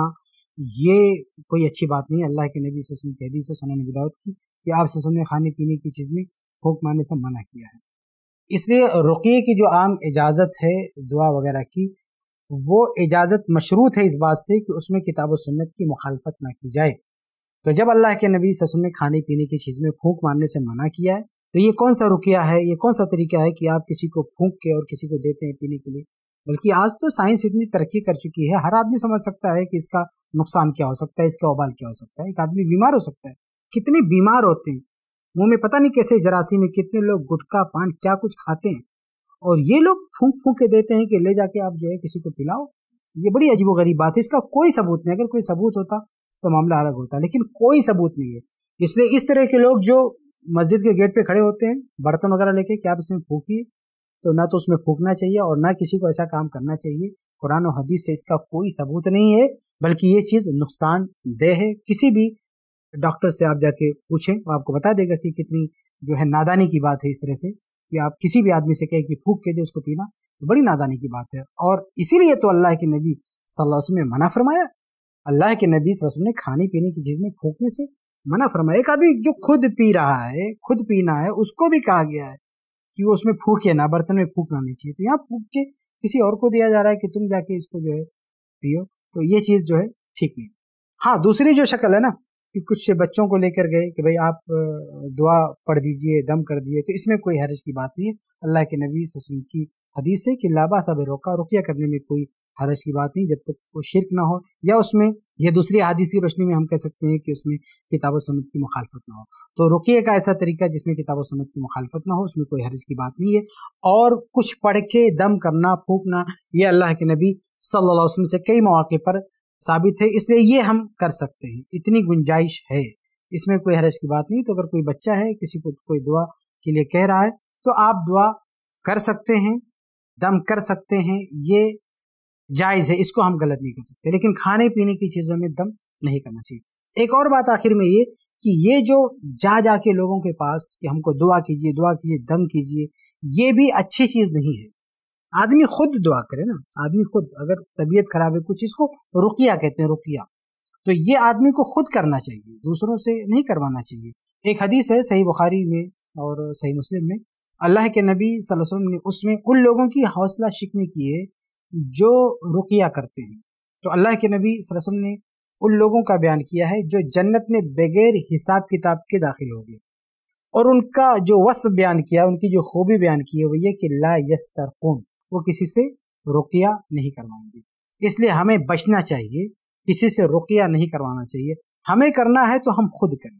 [SPEAKER 1] یہ کوئی اچھی بات نہیں ہے. اللہ کے نبی صلی اللہ علیہ وسلم کی حدیث ہے سنن ابی داؤد کی کہ آپ صلی اللہ علیہ وسلم نے کھانے پینے کی چیز میں پھونک مارنے سے منع کیا ہے. اس لیے رقیے کی جو عام اجازت ہے دعا وغیرہ کی، وہ اجازت مشروط ہے اس بات سے کہ اس میں کتاب و سنت کی مخالفت نہ کی جائے. تو جب اللہ کے نبی صلی اللہ علیہ وسلم نے کھانے پینے کی چیز میں پھونک مارنے سے منع کیا ہے تو یہ کون سا رقیہ ہے، یہ کون سا طریقہ ہے کہ آپ کسی کو پھونک کے اور کسی کو دیتے ہیں پینے کے لیے؟ بلکہ آج تو سائنس اتنی ترقی کر چکی ہے، ہر آدمی سمجھ سکتا ہے کہ اس کا نقصان کیا ہو سکتا ہے، اس کا وبال کیا ہو سکتا ہے. ایک آدمی بیمار ہو سکتا ہے، کتنے بیمار ہوتے ہیں، منہ میں پتہ نہیں کیسے جراثیم میں، کتنے لوگ گٹکا پان کیا کچھ کھاتے ہیں اور یہ لوگ پھونک پھونک کے دیتے ہیں کہ لے جا کے آپ جو ہے کسی کو پلاؤ. یہ بڑی عجیب و غریب بات ہے، اس کا کوئی ثبوت نہیں. اگر کوئی ثبوت ہوتا تو معاملہ الگ ہوتا، لیکن کوئی ثبوت نہیں ہے. اس لیے اس طرح کے لوگ جو مسجد کے گیٹ پہ کھڑے ہوتے ہیں برتن وغیرہ لے کے کہ آپ اس میں پھونکیے، تو نہ تو اس میں پھونکنا چاہیے اور نہ کسی کو ایسا کام کرنا چاہیے. قرآن و حدیث سے اس کا کوئی ثبوت نہیں ہے، بلکہ یہ چیز نقصان دہ ہے. کسی بھی ڈاکٹر سے آپ جا کے پوچھیں، وہ آپ کو بتا دے گا کہ کتنی جو ہے نادانی کی بات ہے اس طرح سے کہ آپ کسی بھی آدمی سے کہیں کہ پھونک کے دے اس کو پینا، بڑی نادانی کی بات ہے. اور اسی لیے تو اللہ کے نبی صلی اللہ علیہ وسلم نے منع فرمایا. اللہ کے نبی صلی اللہ علیہ وسلم نے کھانے پینے کی چیز میں پھونکنے سے منع فرمایا. ایک آدمی جو خود پی رہا ہے، خود پینا ہے، اس کو بھی کہا گیا ہے کہ وہ اس میں پھونکے نہ، برتن میں پھونکنا نہیں چاہیے. تو یہاں پھونک کے کسی اور کو دیا جا رہا ہے کہ تم جا کے اس کو جو ہے پیو، تو یہ چیز جو ہے ٹھیک نہیں. ہاں دوسری جو شکل ہے نا کہ کچھ بچوں کو لے کر گئے کہ بھئی آپ دعا پڑھ دیجئے، دم کر دیجئے، تو اس میں کوئی حرج کی بات نہیں ہے. اللہ کے نبی صلی اللہ علیہ وسلم کی حدیث ہے کہ لا باس برقیہ، رقیہ کرنے میں کوئی حرج کی بات نہیں جب تک وہ شرک نہ ہو، یا اس میں یہ دوسری حدیث کی روشنی میں ہم کہہ سکتے ہیں کہ اس میں کتاب و سنت کی مخالفت نہ ہو. تو رقیہ کا ایسا طریقہ جس میں کتاب و سنت کی مخالفت نہ ہو، اس میں کوئی حرج کی بات نہیں ہے. اور کچھ پڑھ کے دم کرنا، پھونکنا، یہ اللہ کے نبی صلی اللہ علیہ وسلم سے کئی مواقع پر ثابت ہے، اس لیے یہ ہم کر سکتے ہیں، اتنی گنجائش ہے، اس میں کوئی حرج کی بات نہیں. تو اگر کوئی بچہ ہے کسی کو کوئی دعا کے لیے کہہ رہا ہے تو آپ دعا کر سکتے ہیں، دم کر سکتے ہیں، یہ جائز ہے، اس کو ہم غلط نہیں کر سکتے. لیکن کھانے پینے کی چیزوں میں دم نہیں کرنا چاہیے. ایک اور بات آخر میں یہ کہ یہ جو جا جا کے لوگوں کے پاس کہ ہم کو دعا کیجئے، دعا کیجئے، دم کیجئے، یہ بھی اچھی چیز نہیں ہے. آدمی خود دعا کرے نا، آدمی خود، اگر طبیعت خراب ہے کچھ، اس کو رقیہ کہتے ہیں، رقیہ، تو یہ آدمی کو خود کرنا چاہیے، دوسروں سے نہیں کروانا چاہیے. ایک حدیث ہے صحیح بخاری میں اور صحیح مسلم میں، اللہ کے نبی صلی اللہ علیہ وسلم نے اس میں ان لوگوں کی حوصلہ شکنی کی ہے جو رقیہ کرتے ہیں. تو اللہ کے نبی صلی اللہ علیہ وسلم نے ان لوگوں کا بیان کیا ہے جو جنت میں بغیر حساب کتاب کے داخل ہو گئے، اور ان کا جو وصف بیان کیا، ان کی جو خوبی بیان کی ہے وہ یہ کہ لا یسترقون، وہ کسی سے رقیہ نہیں کروائیں گے. اس لیے ہمیں بچنا چاہیے، کسی سے رقیہ نہیں کروانا چاہیے. ہمیں کرنا ہے تو ہم خود کریں،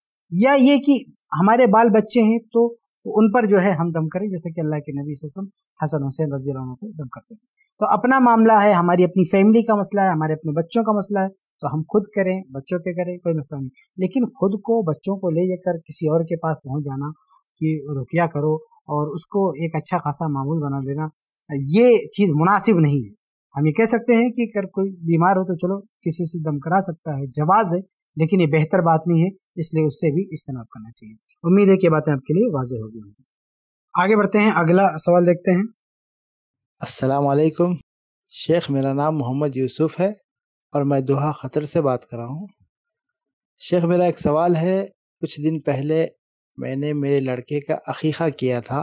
[SPEAKER 1] یا یہ کہ ہمارے بال بچے ہیں تو ان پر جو ہے ہم دم کریں، جیسے کہ اللہ کے نبی صلی اللہ علیہ وسلم حسن حسین رضی اللہ عنہ کو دم کرتے تھے. تو اپنا معاملہ ہے، ہماری اپنی فیملی کا مسئلہ ہے، ہمارے اپنے بچوں کا مسئلہ ہے، تو ہم خود کریں، بچوں پہ کریں، کوئی مسئلہ نہیں. لیکن خود کو بچوں کو لے جا کر کسی اور کے پاس پہنچ جانا کہ رقیہ کرو اور اس کو ایک اچھا خاصا معمول بنا لینا، یہ چیز مناسب نہیں ہے. ہم یہ کہہ سکتے ہیں کہ اگر کوئی بیمار ہو تو چلو کسی سے دم کرا سکتا ہے، جواز ہے، لیکن یہ بہتر بات نہیں ہے، اس لیے اس سے بھی اجتناب کرنا چاہیے. امید ہے کہ باتیں آپ کے لیے واضح ہو گئی ہوں. آگے بڑھتے ہیں، اگلا سوال دیکھتے ہیں.
[SPEAKER 9] السلام علیکم شیخ، میرا نام محمد یوسف ہے اور میں دوحہ قطر سے بات کر رہا ہوں. شیخ میرا ایک سوال ہے، کچھ دن پہلے میں نے میرے لڑکے کا عقیقہ کیا تھا،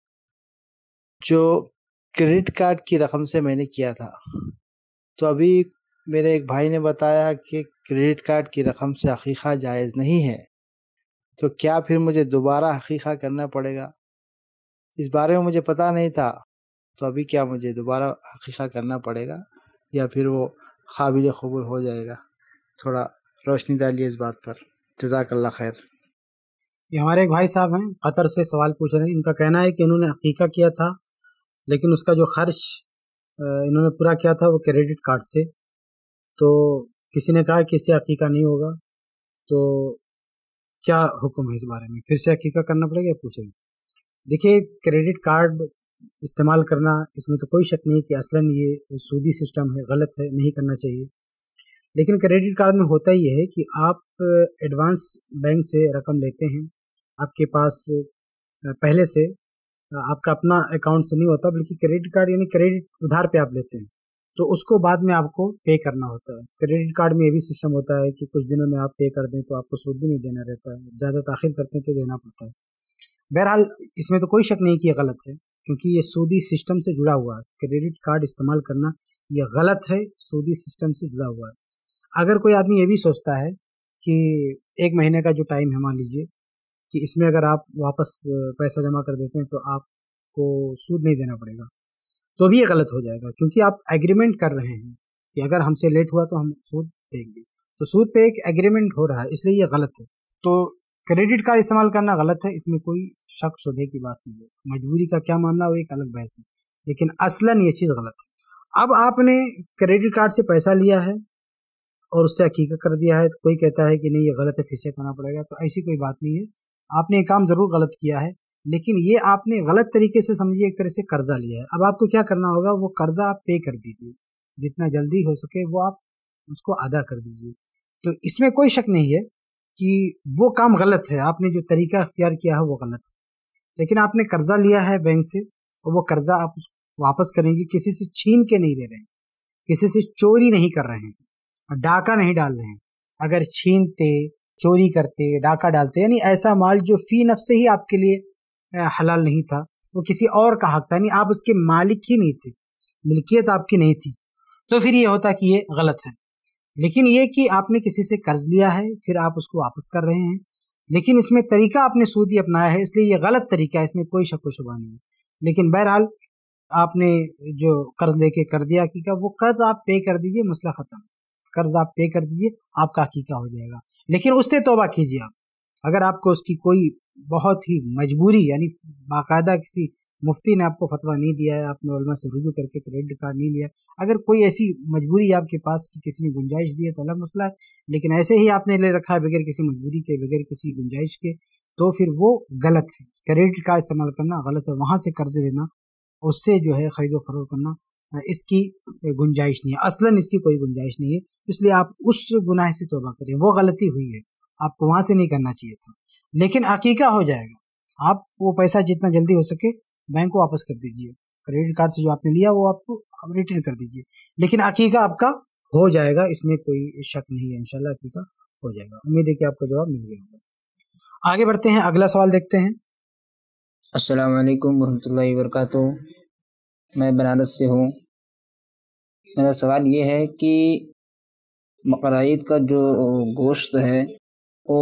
[SPEAKER 9] جو کریڈٹ کارڈ کی رقم سے میں نے کیا تھا. تو ابھی میرے ایک بھائی نے بتایا کہ کریڈٹ کارڈ کی رقم سے عقیقہ جائز نہیں ہے، تو کیا پھر مجھے دوبارہ عقیقہ کرنا پڑے گا؟ اس بارے میں مجھے پتہ نہیں تھا، تو ابھی کیا مجھے دوبارہ عقیقہ کرنا پڑے گا یا پھر وہ قابل قبول ہو جائے گا؟ تھوڑا روشنی ڈالیے اس بات پر، جزاک اللہ خیر.
[SPEAKER 1] یہ ہمارے ایک بھائی صاحب ہیں قطر سے سوال پوچھ رہے ہیں. ان کا کہنا ہے کہ انہوں نے عقیقہ کیا تھا لیکن اس کا جو خرچ انہوں نے پورا کیا تھا وہ کریڈٹ کارڈ سے، تو کسی نے کہا کہ اس سے عقیقہ نہیں ہوگا، تو کیا حکم ہے اس بارے میں؟ پھر سے عقیقہ کرنا پڑے گا؟ پوچھیں. دیکھیے کریڈٹ کارڈ इस्तेमाल करना, इसमें तो कोई शक नहीं कि असलन ये सूदी सिस्टम है, गलत है, नहीं करना चाहिए। लेकिन क्रेडिट कार्ड में होता ये है कि आप एडवांस बैंक से रकम लेते हैं, आपके पास पहले से आपका अपना अकाउंट से नहीं होता, बल्कि क्रेडिट कार्ड यानी क्रेडिट उधार पे आप लेते हैं, तो उसको बाद में आपको पे करना होता है। क्रेडिट कार्ड में ये भी सिस्टम होता है कि कुछ दिनों में आप पे कर दें तो आपको सूद भी नहीं देना रहता है, ज़्यादा ताख़िर करते हैं तो देना पड़ता है। बहरहाल इसमें तो कोई शक नहीं कि ये गलत है, क्योंकि ये सूदी सिस्टम से जुड़ा हुआ है। क्रेडिट कार्ड इस्तेमाल करना ये गलत है, सूदी सिस्टम से जुड़ा हुआ है। अगर कोई आदमी ये भी सोचता है कि एक महीने का जो टाइम है, मान लीजिए कि इसमें अगर आप वापस पैसा जमा कर देते हैं तो आपको सूद नहीं देना पड़ेगा, तो भी ये गलत हो जाएगा, क्योंकि आप एग्रीमेंट कर रहे हैं कि अगर हमसे लेट हुआ तो हम सूद देंगे। तो सूद पे एक एग्रीमेंट हो रहा है, इसलिए ये गलत है। तो क्रेडिट कार्ड इस्तेमाल करना गलत है, इसमें कोई शक शुबे की बात नहीं है। मजबूरी का क्या मामला, वो एक अलग बहस है, लेकिन असलन ये चीज़ गलत है। अब आपने क्रेडिट कार्ड से पैसा लिया है और उससे हकीकत कर दिया है, तो कोई कहता है कि नहीं ये गलत है, फिर से करना पड़ेगा, तो ऐसी कोई बात नहीं है। आपने एक काम ज़रूर गलत किया है, लेकिन ये आपने गलत तरीके से समझिए, एक तरह से कर्जा लिया है। अब आपको क्या करना होगा, वो कर्जा आप पे कर दीजिए, जितना जल्दी हो सके वो आप उसको अदा कर दीजिए। तो इसमें कोई शक नहीं है कि वो काम गलत है, आपने जो तरीका अख्तियार किया है वो गलत है। लेकिन आपने कर्जा लिया है बैंक से, और वो कर्जा आप उसको वापस करेंगे, किसी से छीन के नहीं ले रहे हैं, किसी से चोरी नहीं कर रहे हैं, डाका नहीं डाल रहे हैं। अगर छीनते, चोरी करते, डाका डालते, यानी ऐसा माल जो फी नफ्स से ही आपके लिए हलाल नहीं था, वो किसी और का हक था, यानी आप उसके मालिक ही नहीं थे, मिल्कियत आपकी नहीं थी, तो फिर ये होता कि ये गलत है। लेकिन ये कि आपने किसी से कर्ज लिया है, फिर आप उसको वापस कर रहे हैं, लेकिन इसमें तरीका आपने सूदी अपनाया है, इसलिए ये गलत तरीका है, इसमें कोई शक व शुबा नहीं है। लेकिन बहरहाल आपने जो कर्ज लेके कर दिया हकीका, वो कर्ज आप पे कर दीजिए, मसला खत्म। कर्ज आप पे कर दीजिए, आपका हकीका हो जाएगा। लेकिन उससे तौबा कीजिए आप, अगर आपको उसकी कोई बहुत ही मजबूरी, यानी बाकायदा किसी मुफ्ती ने आपको फतवा नहीं दिया है, आपने उलमा से रुजू करके क्रेडिट कार्ड नहीं लिया, अगर कोई ऐसी मजबूरी आपके पास कि किसी ने गुंजाइश दी है तो अलग मसला है, लेकिन ऐसे ही आपने ले रखा है बगैर किसी मजबूरी के, बगैर किसी गुंजाइश के, तो फिर वो गलत है। क्रेडिट कार्ड इस्तेमाल करना गलत है, वहाँ से कर्ज लेना, उससे जो है खरीदो फरोख्त करना, इसकी गुंजाइश नहीं है, असलन इसकी कोई गुंजाइश नहीं है। इसलिए आप उस गुनाह से तौबा करें, वो गलती हुई है, आपको वहाँ से नहीं करना चाहिए था, लेकिन हकीका हो जाएगा। आप वो पैसा जितना जल्दी हो सके बैंक को वापस कर दीजिए, क्रेडिट कार्ड से जो आपने लिया वो आपको रिटर्न कर दीजिए, लेकिन हकीका आपका हो जाएगा, इसमें कोई शक नहीं है, इंशाल्लाह हकीका हो जाएगा। उम्मीद है कि आपको जवाब मिल गया होगा। आगे बढ़ते हैं, अगला सवाल देखते हैं।
[SPEAKER 10] अस्सलाम वालेकुम रहमतुल्लाहि व बरकातुहू। मैं बनारस से हूँ। मेरा सवाल ये है कि बकरा ईद का जो गोश्त है वो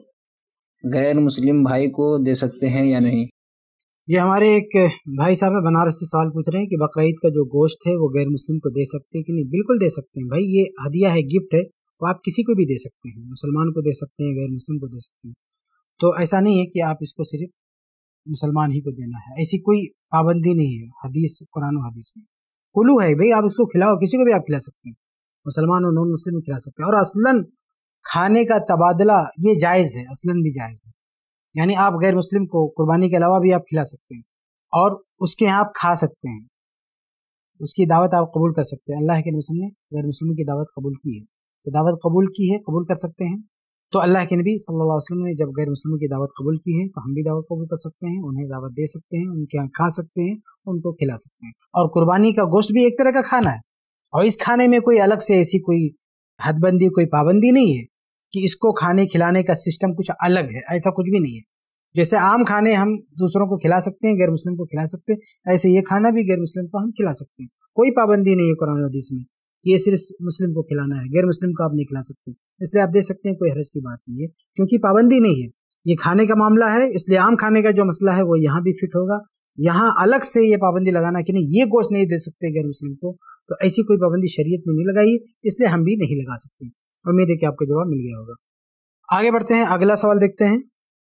[SPEAKER 10] गैर मुस्लिम भाई को दे सकते हैं या नहीं?
[SPEAKER 1] ये हमारे एक भाई साहब है बनारस से सवाल पूछ रहे हैं कि बकरा ईद का जो गोश्त है वो गैर मुस्लिम को दे सकते हैं कि नहीं। बिल्कुल दे सकते हैं भाई, ये हदिया है, गिफ्ट है, वो आप किसी को भी दे सकते हैं, मुसलमान को दे सकते हैं, गैर मुस्लिम को दे सकते हैं। तो ऐसा नहीं है कि आप इसको सिर्फ मुसलमान ही को देना है, ऐसी कोई पाबंदी नहीं है हदीस, कुरान और हदीस में कुलू है भाई, आप इसको खिलाओ, किसी को भी आप खिला सकते हैं, मुसलमान और नॉन मुस्लिम खिला सकते हैं। और असलन खाने का तबादला ये जायज़ है, असलन भी जायज़ है, यानी आप गैर मुस्लिम को कुर्बानी के अलावा भी आप खिला सकते हैं और उसके यहाँ आप खा सकते हैं, उसकी दावत आप कबूल कर सकते हैं। अल्लाह के नबी ने गैर मुस्लिम की दावत कबूल की है, तो दावत कबूल की है, कबूल कर सकते हैं। तो अल्लाह के नबी सल्लल्लाहु अलैहि वसल्लम ने जब गैर मुस्लिमों की दावत कबूल की है तो हम भी दावत कबूल कर सकते हैं, उन्हें दावत दे सकते हैं, उनके यहाँ खा सकते हैं, उनको खिला सकते हैं। और कुर्बानी का गोश्त भी एक तरह का खाना है, और इस खाने में कोई अलग से ऐसी कोई हदबंदी, कोई पाबंदी नहीं है कि इसको खाने खिलाने का सिस्टम कुछ अलग है, ऐसा कुछ भी नहीं है। जैसे आम खाने हम दूसरों को खिला सकते हैं, गैर मुस्लिम को खिला सकते हैं, ऐसे ये खाना भी गैर मुस्लिम को हम खिला सकते हैं। कोई पाबंदी नहीं है कुरान और हदीस में कि ये सिर्फ मुस्लिम को खिलाना है, गैर मुस्लिम को आप नहीं खिला सकते, इसलिए आप दे सकते हैं, कोई हर्ज की बात नहीं है, क्योंकि पाबंदी नहीं है, ये खाने का मामला है। इसलिए आम खाने का जो मसला है वो यहाँ भी फिट होगा। यहाँ अलग से ये पाबंदी लगाना कि नहीं ये गोश्त नहीं दे सकते गैर मुस्लिम को, तो ऐसी कोई पाबंदी शरीयत ने नहीं लगाई, इसलिए हम भी नहीं लगा सकते। उम्मीद है कि आपको जवाब मिल गया होगा। आगे बढ़ते हैं, अगला सवाल देखते हैं।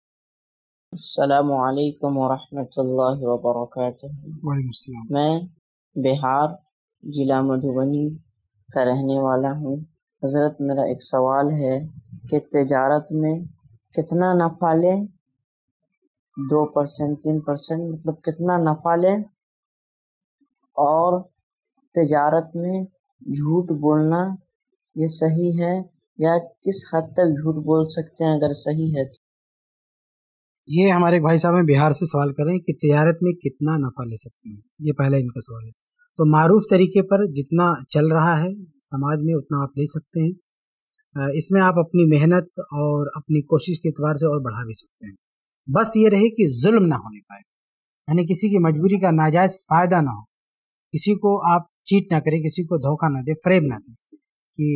[SPEAKER 11] अस्सलामु अलैकुम वरहमतुल्लाहि वबरकातुहू।
[SPEAKER 1] वालेकुम सलाम।
[SPEAKER 11] मैं बिहार जिला मधुबनी का रहने वाला हूँ। हज़रत मेरा एक सवाल है कि तिजारत में कितना नफ़ा लें, दो परसेंट तीन परसेंट मतलब कितना नफ़ा लें اور تجارت میں جھوٹ بولنا یہ صحیح ہے یا کس حد تک جھوٹ بول سکتے ہیں اگر صحیح ہے؟
[SPEAKER 1] یہ ہمارے بھائی صاحب ہیں بہار سے سوال کر رہے ہیں کہ تجارت میں کتنا نفع لے سکتے ہیں، یہ پہلا ان کا سوال ہے۔ تو معروف طریقے پر جتنا چل رہا ہے سماج میں اتنا آپ لے سکتے ہیں، اس میں آپ اپنی محنت اور اپنی کوشش کے اعتبار سے اور بڑھا بھی سکتے ہیں۔ بس یہ رہے کہ ظلم نہ ہونے پائے، یعنی کسی کی مجبوری کا ناجائز فائدہ نہ ہو، کسی کو آپ چیٹ نہ کریں، کسی کو دھوکہ نہ دیں، فریب نہ دیں کہ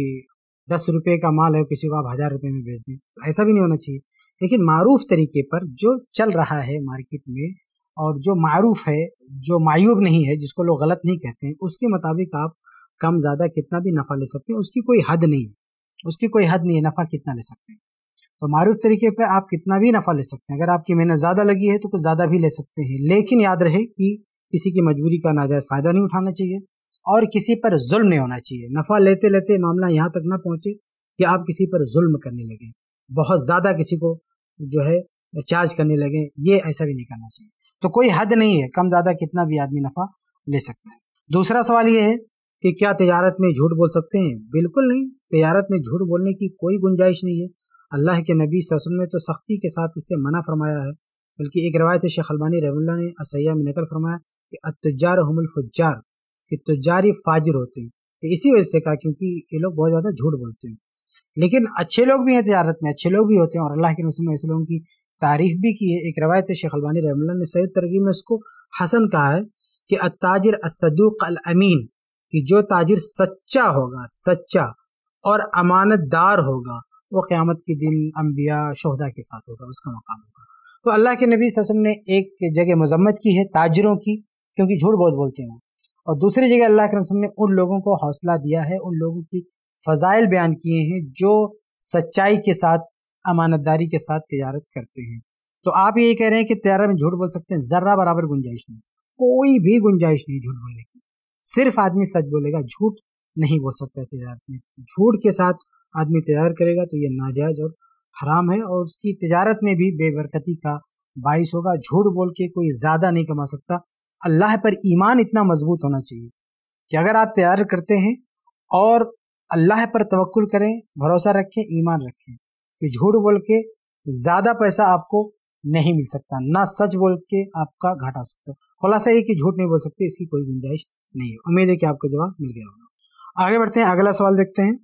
[SPEAKER 1] دس روپے کا مال ہے کسی کو آپ ہزار روپے میں بیچ دیں، ایسا بھی نہیں ہونا چاہیے۔ لیکن معروف طریقے پر جو چل رہا ہے مارکیٹ میں اور جو معروف ہے، جو معیوب نہیں ہے، جس کو لوگ غلط نہیں کہتے ہیں، اس کے مطابق آپ کم زیادہ کتنا بھی نفع لے سکتے ہیں، اس کی کوئی حد نہیں ہے، اس کی کوئی حد نہیں ہے نفع کتنا لے سکتے ہیں۔ تو معروف طریقے پہ آپ کتنا بھی نفع لے سکتے ہیں، اگر آپ کی محنت زیادہ لگی ہے تو کچھ زیادہ بھی لے سکتے ہیں، لیکن یاد رہے کہ کسی کی مجبوری کا ناجائز فائدہ نہیں اٹھانا چاہیے اور کسی پر ظلم نہیں ہونا چاہیے۔ نفع لیتے لیتے معاملہ یہاں تک نہ پہنچے کہ آپ کسی پر ظلم کرنے لگیں، بہت زیادہ کسی کو جو ہے چارج کرنے لگیں، یہ ایسا بھی نہیں کرنا چاہیے۔ تو کوئی حد نہیں ہے، کم زیادہ کتنا بھی آدمی نفع لے سکتا ہے۔ دوسرا سوال یہ ہے کہ کیا تجارت میں جھوٹ بول سکتے ہیں؟ بالکل نہیں، تجارت میں جھوٹ بولنے کی کوئی گنجائش نہیں ہے۔ اللہ کے نبی صلی اللہ علیہ وسلم نے تو سختی کے ساتھ اس سے منع فرمایا ہے، بلکہ ایک روایت شیخ البانی رحمہ اللہ نے الصحیح میں نقل فرمایا کہ التجار هم الفجار، کہ تجاری فاجر ہوتے ہیں، تو اسی وجہ سے کہا کیونکہ یہ لوگ بہت زیادہ جھوٹ بولتے ہیں۔ لیکن اچھے لوگ بھی ہیں تجارت میں، اچھے لوگ بھی ہوتے ہیں، اور اللہ کے رسول نے ایسے لوگوں کی تعریف بھی کی ہے۔ ایک روایت شیخ البانی رحمہ اللہ نے صحیح ترغیب میں اس کو حسن کہا ہے کہ التاجر الصدوق الامین، کہ جو تاجر سچا ہوگا، سچا اور امانت دار ہوگا، وہ قیامت کے دن انبیاء شہداء کے ساتھ ہوگا، اس کا مقام ہوگا۔ تو اللہ کے نبی صلی اللہ علیہ وسلم نے ایک جگہ مذمت کی ہے تاجروں کی، کیونکہ جھوٹ بہت بولتے ہیں، اور دوسری جگہ اللہ کے رسول نے ان لوگوں کو حوصلہ دیا ہے، ان لوگوں کی فضائل بیان کیے ہیں جو سچائی کے ساتھ، امانت داری کے ساتھ تجارت کرتے ہیں۔ تو آپ یہ کہہ رہے ہیں کہ تجارت میں جھوٹ بول سکتے ہیں، ذرہ برابر گنجائش نہیں، کوئی بھی گنجائش نہیں جھوٹ بولنے کی۔ صرف آدمی سچ بولے گا، جھوٹ نہیں بول سکتا تجارت میں۔ جھوٹ کے ساتھ آدمی تجارت کرے گا تو یہ ناجائز اور حرام ہے، اور اس کی تجارت میں بھی بے برکتی کا باعث ہوگا۔ جھوٹ بول کے کوئی زیادہ نہیں کما سکتا۔ اللہ پر ایمان اتنا مضبوط ہونا چاہیے کہ اگر آپ تجارت کرتے ہیں اور اللہ پر توکل کریں، بھروسہ رکھیں، ایمان رکھیں، کہ جھوٹ بول کے زیادہ پیسہ آپ کو نہیں مل سکتا، نہ سچ بول کے آپ کا گھاٹا ہو سکتا۔ خلاصہ یہ کہ جھوٹ نہیں بول سکتے، اس کی کوئی گنجائش نہیں ہے۔ امید ہے کہ آپ کو جواب مل گیا ہوگا۔ آگے بڑھتے ہیں، اگلا سوال دیکھتے ہیں۔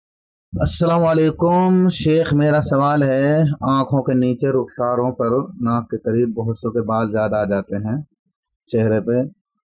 [SPEAKER 12] السلام علیکم شیخ، میرا سوال ہے آنکھوں کے نیچے رخساروں پر ناک کے قریب بہت سو کے بال زیادہ آ جاتے ہیں چہرے پہ،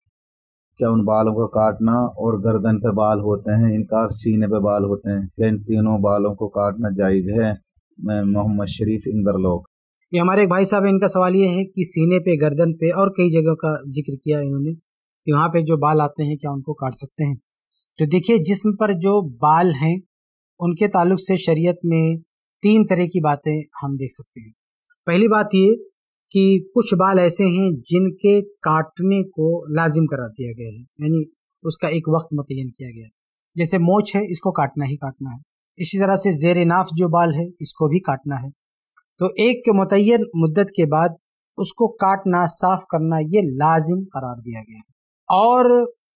[SPEAKER 12] کیا ان بالوں کو کاٹنا، اور گردن پہ بال ہوتے ہیں ان کا، سینے پہ بال ہوتے ہیں، کیا ان تینوں بالوں کو کاٹنا جائز ہے؟ میں محمد شریف اندر لوگ۔
[SPEAKER 1] یہ ہمارے ایک بھائی صاحب ہیں، ان کا سوال یہ ہے کہ سینے پہ، گردن پہ اور کئی جگہوں کا ذکر کیا انہوں نے کہ وہاں پہ جو بال آتے ہیں کیا ان کو کاٹ سکتے ہیں؟ تو دیکھیے، جسم پر جو بال ہیں ان کے تعلق سے شریعت میں تین طرح کی باتیں ہم دیکھ سکتے ہیں۔ پہلی بات یہ کہ کچھ بال ایسے ہیں جن کے کاٹنے کو لازم قرار دیا گیا ہے، یعنی اس کا ایک وقت متعین کیا گیا ہے۔ جیسے مونچھ ہے، اس کو کاٹنا ہی کاٹنا ہے۔ اسی طرح سے زیر ناف جو بال ہے اس کو بھی کاٹنا ہے۔ تو ایک متعین مدت کے بعد اس کو کاٹنا، صاف کرنا، یہ لازم قرار دیا گیا ہے۔ اور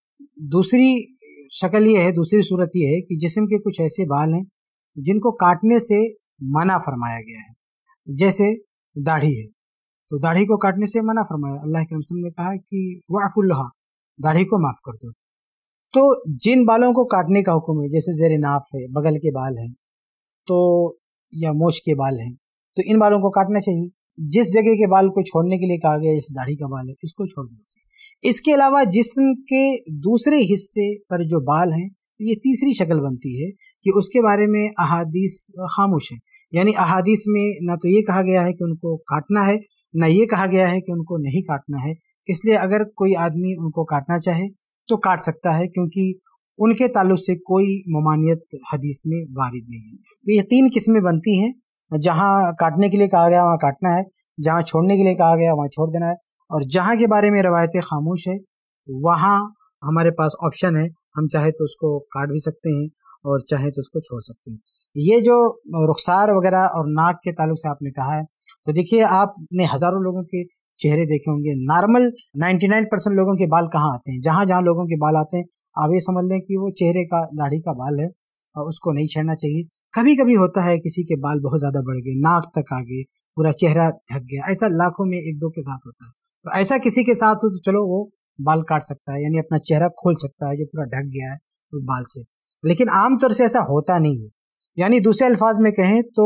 [SPEAKER 1] دوسری شکل یہ ہے، دوسری صورت یہ ہے کہ جسم کے کچھ ایسے بال ہیں جن کو کاٹنے سے منع فرمایا گیا ہے، جیسے داڑھی ہے، تو داڑھی کو کاٹنے سے منع فرمایا۔ اللہ کے رسول نے کہا کہ وَاعْفُوا اللَّهَ، داڑھی کو معاف کر دو۔ تو جن بالوں کو کاٹنے کا حکم ہے، جیسے زیر ناف ہے، بغل کے بال ہیں، تو یا موچھ کے بال ہیں، تو ان بالوں کو کاٹنا چاہیے۔ جس جگہ کے بال کو چھوڑنے کے لیے کہا گیا، جیسے داڑھی کا بال ہے، اس کو چھوڑ دینا چاہیے۔ اس کے علاوہ جسم کے دوسرے حصے پر جو بال ہیں، یہ تیسری شکل بنتی ہے کہ اس کے بارے میں احادیث خاموش ہے، یعنی احادیث میں نہ تو یہ کہا گیا ہے کہ ان کو کاٹنا ہے، نہ یہ کہا گیا ہے کہ ان کو نہیں کاٹنا ہے۔ اس لیے اگر کوئی آدمی ان کو کاٹنا چاہے تو کاٹ سکتا ہے، کیونکہ ان کے تعلق سے کوئی ممانعت حدیث میں وارد نہیں ہے۔ تو یہ تین قسمیں بنتی ہیں، جہاں کاٹنے کے لیے کہا گیا وہاں کاٹنا ہے، جہاں چھوڑنے کے لیے کہا گیا وہاں چھوڑ دینا ہے، اور جہاں کے بارے میں روایتیں خاموش ہے وہاں ہمارے پاس آپشن ہے، ہم چاہے تو اس کو کاٹ بھی سکتے ہیں اور چاہے تو اس کو چھوڑ سکتے ہیں۔ یہ جو رخسار وغیرہ اور ناک کے تعلق سے آپ نے کہا ہے، تو دیکھیے آپ نے ہزاروں لوگوں کے चेहरे देखे होंगे। नॉर्मल निन्यानवे परसेंट लोगों के बाल कहाँ आते हैं? जहाँ जहाँ लोगों के बाल आते हैं आप ये समझ लें कि वो चेहरे का, दाढ़ी का बाल है और उसको नहीं छेड़ना चाहिए। कभी कभी होता है किसी के बाल बहुत ज़्यादा बढ़ गए, नाक तक आ गए, पूरा चेहरा ढक गया, ऐसा लाखों में एक दो के साथ होता है। तो ऐसा किसी के साथ हो तो चलो वो बाल काट सकता है, यानी अपना चेहरा खोल सकता है जो पूरा ढक गया है उस बाल से, लेकिन आमतौर से ऐसा होता नहीं है। यानी दूसरे अल्फाज में कहें तो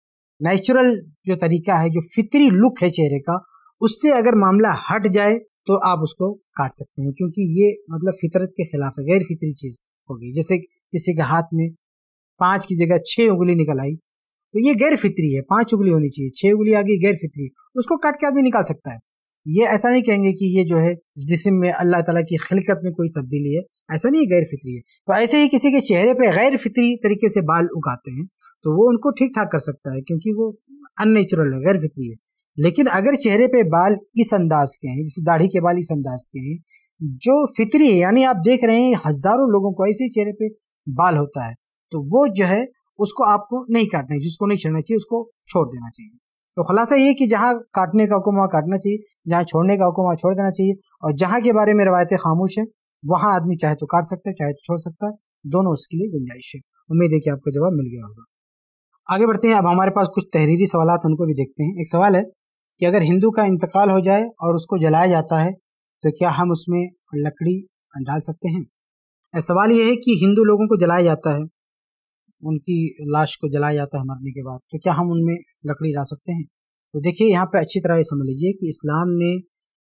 [SPEAKER 1] नेचुरल जो तरीका है, जो फितरी लुक है चेहरे का, उससे अगर मामला हट जाए तो आप उसको काट सकते हैं, क्योंकि ये मतलब फितरत के खिलाफ है, गैर फितरी चीज होगी। जैसे किसी के हाथ में पांच की जगह छह उंगली निकल आई तो ये गैर फितरी है, पांच उंगली होनी चाहिए, छह उंगली आ गई गैर फितरी, उसको काट के आदमी निकाल सकता है। ये ऐसा नहीं कहेंगे कि ये जो है जिस्म में अल्लाह ताला की खिलकत में कोई तब्दीली है, ऐसा नहीं, गैर फितरी है। तो ऐसे ही किसी के चेहरे पे गैर फितरी तरीके से बाल उगाते हैं तो वो उनको ठीक ठाक कर सकता है, क्योंकि वो अननेचुरल है, गैर फितरी है। लेकिन अगर चेहरे पे बाल इस अंदाज के हैं, जैसे दाढ़ी के बाल इस अंदाज के हैं जो फितरी है, यानी आप देख रहे हैं हजारों लोगों को ऐसे ही चेहरे पे बाल होता है, तो वो जो है उसको आपको नहीं काटना है, जिसको नहीं छेड़ना चाहिए उसको छोड़ देना चाहिए। तो खुलासा ये कि जहाँ काटने का हुक्म वहाँ काटना चाहिए, जहाँ छोड़ने का हुक्म वहाँ छोड़ देना चाहिए, और जहाँ के बारे में रवायतें खामोश है वहाँ आदमी चाहे तो काट सकता है चाहे तो छोड़ सकता है, दोनों उसके लिए गुंजाइश है। उम्मीद है कि आपको जवाब मिल गया होगा। आगे बढ़ते हैं। अब हमारे पास कुछ तहरीरी सवालात, उनको भी देखते हैं। एक सवाल है कि अगर हिंदू का इंतकाल हो जाए और उसको जलाया जाता है तो क्या हम उसमें लकड़ी डाल सकते हैं? सवाल यह है कि हिंदू लोगों को जलाया जाता है, उनकी लाश को जलाया जाता है मरने के बाद, तो क्या हम उनमें लकड़ी डाल सकते हैं? तो देखिए यहाँ पे अच्छी तरह ये समझ लीजिए कि इस्लाम ने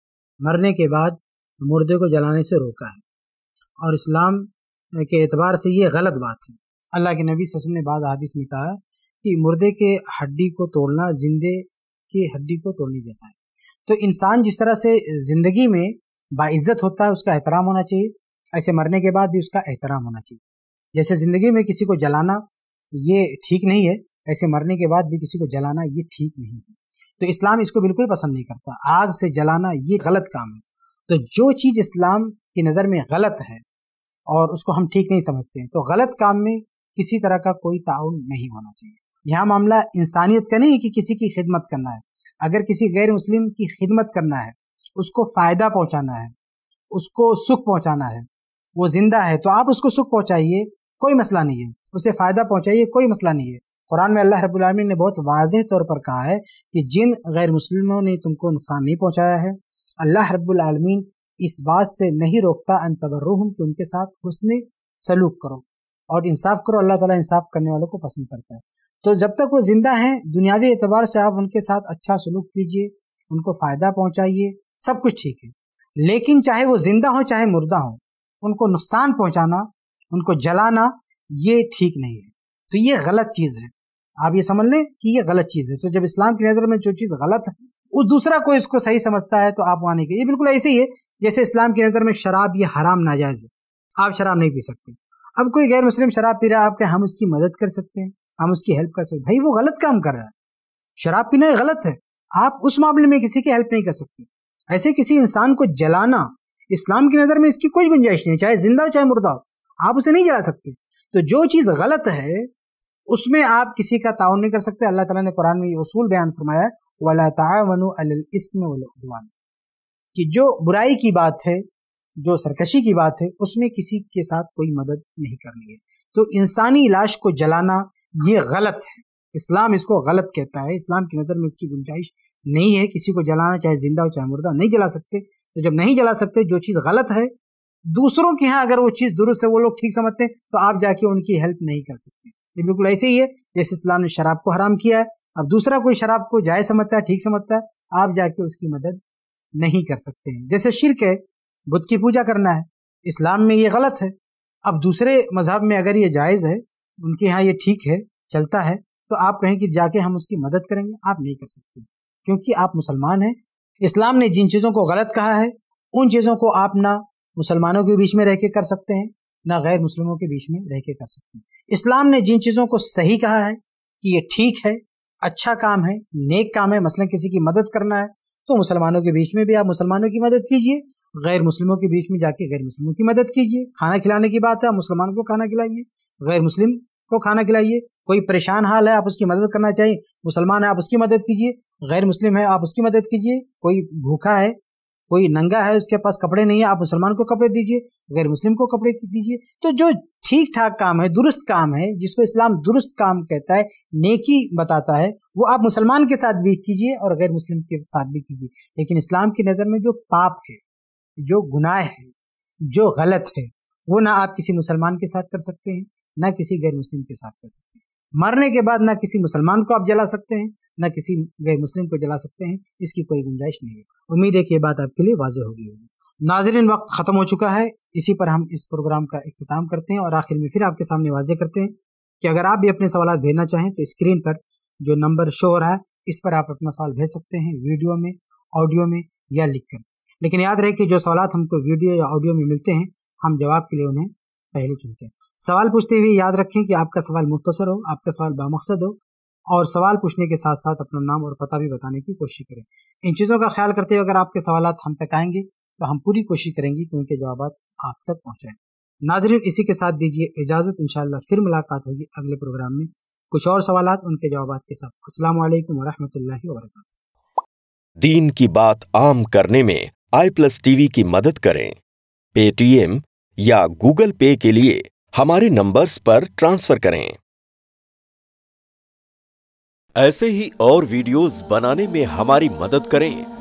[SPEAKER 1] मरने के बाद मुर्दे को जलाने से रोका है, और इस्लाम के एतबार से ये गलत बात है। अल्लाह के नबी सल्लल्लाहु अलैहि वसल्लम ने बाद हदीस में कहा कि मुर्दे के हड्डी को तोड़ना जिंदे की हड्डी को तोड़ने जैसा है। तो इंसान जिस तरह से जिंदगी में बाइज्जत होता है, उसका एहतराम होना चाहिए, ऐसे मरने के बाद भी उसका एहतराम होना चाहिए। जैसे जिंदगी में किसी को जलाना ये ठीक नहीं है, ऐसे मरने के बाद भी किसी को जलाना ये ठीक नहीं है। तो इस्लाम इसको बिल्कुल पसंद नहीं करता, आग से जलाना ये गलत काम है। तो जो चीज़ इस्लाम की नज़र में गलत है और उसको हम ठीक नहीं समझते हैं, तो गलत काम में किसी तरह का कोई ताउन नहीं होना चाहिए। यहाँ मामला इंसानियत का नहीं है कि किसी की खिदमत करना है। अगर किसी गैर मुस्लिम की खिदमत करना है, उसको फ़ायदा पहुँचाना है, उसको सुख पहुँचाना है, वो जिंदा है तो आप उसको सुख पहुँचाइए, कोई मसला नहीं है, उसे फ़ायदा पहुँचाइए, कोई मसला नहीं है। कुरान में अल्लाह रब्बुल आलमीन ने बहुत वाज़ेह तौर पर कहा है कि जिन गैर मुस्लिमों ने तुमको नुकसान नहीं पहुँचाया है, अल्लाह रब्बुल आलमीन इस बात से नहीं रोकता अन तबर्रुहुम कि उनके साथ हुस्न सलूक करो और इंसाफ करो। अल्लाह ताला इंसाफ करने वालों को पसंद करता है। तो जब तक वो जिंदा हैं, दुनियावी एतबार से आप उनके साथ अच्छा सलूक कीजिए, उनको फ़ायदा पहुँचाइए, सब कुछ ठीक है। लेकिन चाहे वो जिंदा हो चाहे मुर्दा हो, उनको नुकसान पहुँचाना, उनको जलाना ये ठीक नहीं है। तो ये गलत चीज़ है, आप ये समझ लें कि ये गलत चीज़ है। तो जब इस्लाम की नज़र में जो चीज़ गलत है वो दूसरा कोई इसको सही समझता है तो आप वहाँ नहीं गए। ये बिल्कुल ऐसे ही है जैसे इस्लाम की नज़र में शराब ये हराम नाजायज़ है, आप शराब नहीं पी सकते। अब कोई गैर मुस्लिम शराब पी रहा है, आप क्या हम उसकी मदद कर सकते हैं, हम उसकी हेल्प कर सकते हैं? भाई वो गलत काम कर रहा है, शराब पीना गलत है, आप उस मामले में किसी की हेल्प नहीं कर सकते। ऐसे किसी इंसान को जलाना इस्लाम की नज़र में इसकी कोई गुंजाइश नहीं, चाहे जिंदा हो चाहे मुर्दा हो, आप उसे नहीं जला सकते। तो जो चीज़ गलत है उसमें आप किसी का ताउन नहीं कर सकते। अल्लाह ताला ने कुरान में ये उसूल बयान फरमाया है, वला ताअवनु अलल इस्म वल उद्वान, कि जो बुराई की बात है, जो सरकशी की बात है, उसमें किसी के साथ कोई मदद नहीं करनी है। तो इंसानी लाश को जलाना ये गलत है, इस्लाम इसको गलत कहता है। इस्लाम की नज़र में इसकी गुंजाइश नहीं है, किसी को जलाना चाहे जिंदा हो चाहे मुर्दा नहीं जला सकते। तो जब नहीं जला सकते, जो चीज़ गलत है, दूसरों के यहाँ अगर वो चीज़ दुरुस्त है, वो लोग ठीक समझते हैं, तो आप जाके उनकी हेल्प नहीं कर सकते। ये बिल्कुल ऐसे ही है जैसे इस्लाम ने शराब को हराम किया है, अब दूसरा कोई शराब को जायज़ समझता है, ठीक समझता है, आप जाके उसकी मदद नहीं कर सकते हैं। जैसे शिर्क है, बुत की पूजा करना है, इस्लाम में ये गलत है। अब दूसरे मजहब में अगर ये जायज़ है, उनके यहाँ ये ठीक है, चलता है, तो आप कहें कि जाके हम उसकी मदद करेंगे, आप नहीं कर सकते, क्योंकि आप मुसलमान हैं। इस्लाम ने जिन चीज़ों को गलत कहा है, उन चीज़ों को आप ना मुसलमानों के बीच में रह के कर सकते हैं, ना गैर मुस्लिमों के बीच में रह के कर सकते हैं। इस्लाम ने जिन चीज़ों को सही कहा है कि ये ठीक है, अच्छा काम है, नेक काम है, मसलन किसी की मदद करना है, तो मुसलमानों के बीच में भी आप मुसलमानों की मदद कीजिए, गैर मुस्लिमों के बीच में जाके गैर मुस्लिमों की मदद कीजिए। खाना खिलाने की बात है, मुसलमान को खाना खिलाइए, गैर मुस्लिम को खाना खिलाइए। कोई परेशान हाल है, आप उसकी मदद करना चाहिए, मुसलमान है आप उसकी मदद कीजिए, गैर मुस्लिम है आप उसकी मदद कीजिए, कोई भूखा है, कोई नंगा है, उसके पास कपड़े नहीं है, आप मुसलमान को कपड़े दीजिए, गैर मुस्लिम को कपड़े दीजिए। तो जो ठीक ठाक काम है, दुरुस्त काम है, जिसको इस्लाम दुरुस्त काम कहता है, नेकी बताता है, वो आप मुसलमान के साथ भी कीजिए और गैर मुस्लिम के साथ भी कीजिए। लेकिन इस्लाम की नज़र में जो पाप है, जो गुनाह है, जो गलत है, वो ना आप किसी मुसलमान के साथ कर सकते हैं, ना किसी गैर मुस्लिम के साथ कर सकते हैं। मरने के बाद ना किसी मुसलमान को आप जला सकते हैं, ना किसी गैर मुस्लिम को जला सकते हैं, इसकी कोई गुंजाइश नहीं है। उम्मीद है कि ये बात आपके लिए वाज़ेह हो गई होगी। नाज़रीन, वक्त ख़त्म हो चुका है, इसी पर हम इस प्रोग्राम का इख्तिताम करते हैं और आखिर में फिर आपके सामने वाज़ेह करते हैं कि अगर आप भी अपने सवाल भेजना चाहें तो स्क्रीन पर जो नंबर शो हो रहा है, इस पर आप अपना सवाल भेज सकते हैं, वीडियो में, ऑडियो में या लिख कर। लेकिन याद रहे कि जो सवाल हमको वीडियो या ऑडियो में मिलते हैं, हम जवाब के लिए उन्हें पहले चुनते हैं। सवाल पूछते हुए याद रखें कि आपका सवाल मुख्तसर हो, आपका सवाल बामकसद हो, और सवाल पूछने के साथ साथ अपना नाम और पता भी बताने की कोशिश करें। इन चीज़ों का ख्याल करते हुए अगर आपके सवालात हम तक आएंगे तो हम पूरी कोशिश करेंगे कि उनके जवाब आप तक पहुँचाएं। नाज़रीन, इसी के साथ दीजिए इजाज़त, इंशाअल्लाह फिर मुलाकात होगी अगले प्रोग्राम में कुछ और सवालात उनके जवाबात के साथ। अस्सलामु अलैकुम वरहमतुल्लाहि वबरकातुहू।
[SPEAKER 13] दीन की बात आम करने में आई प्लस टीवी की मदद करें। पेटीएम या गूगल पे के लिए हमारे नंबर्स पर ट्रांसफर करें। ऐसे ही और वीडियोस बनाने में हमारी मदद करें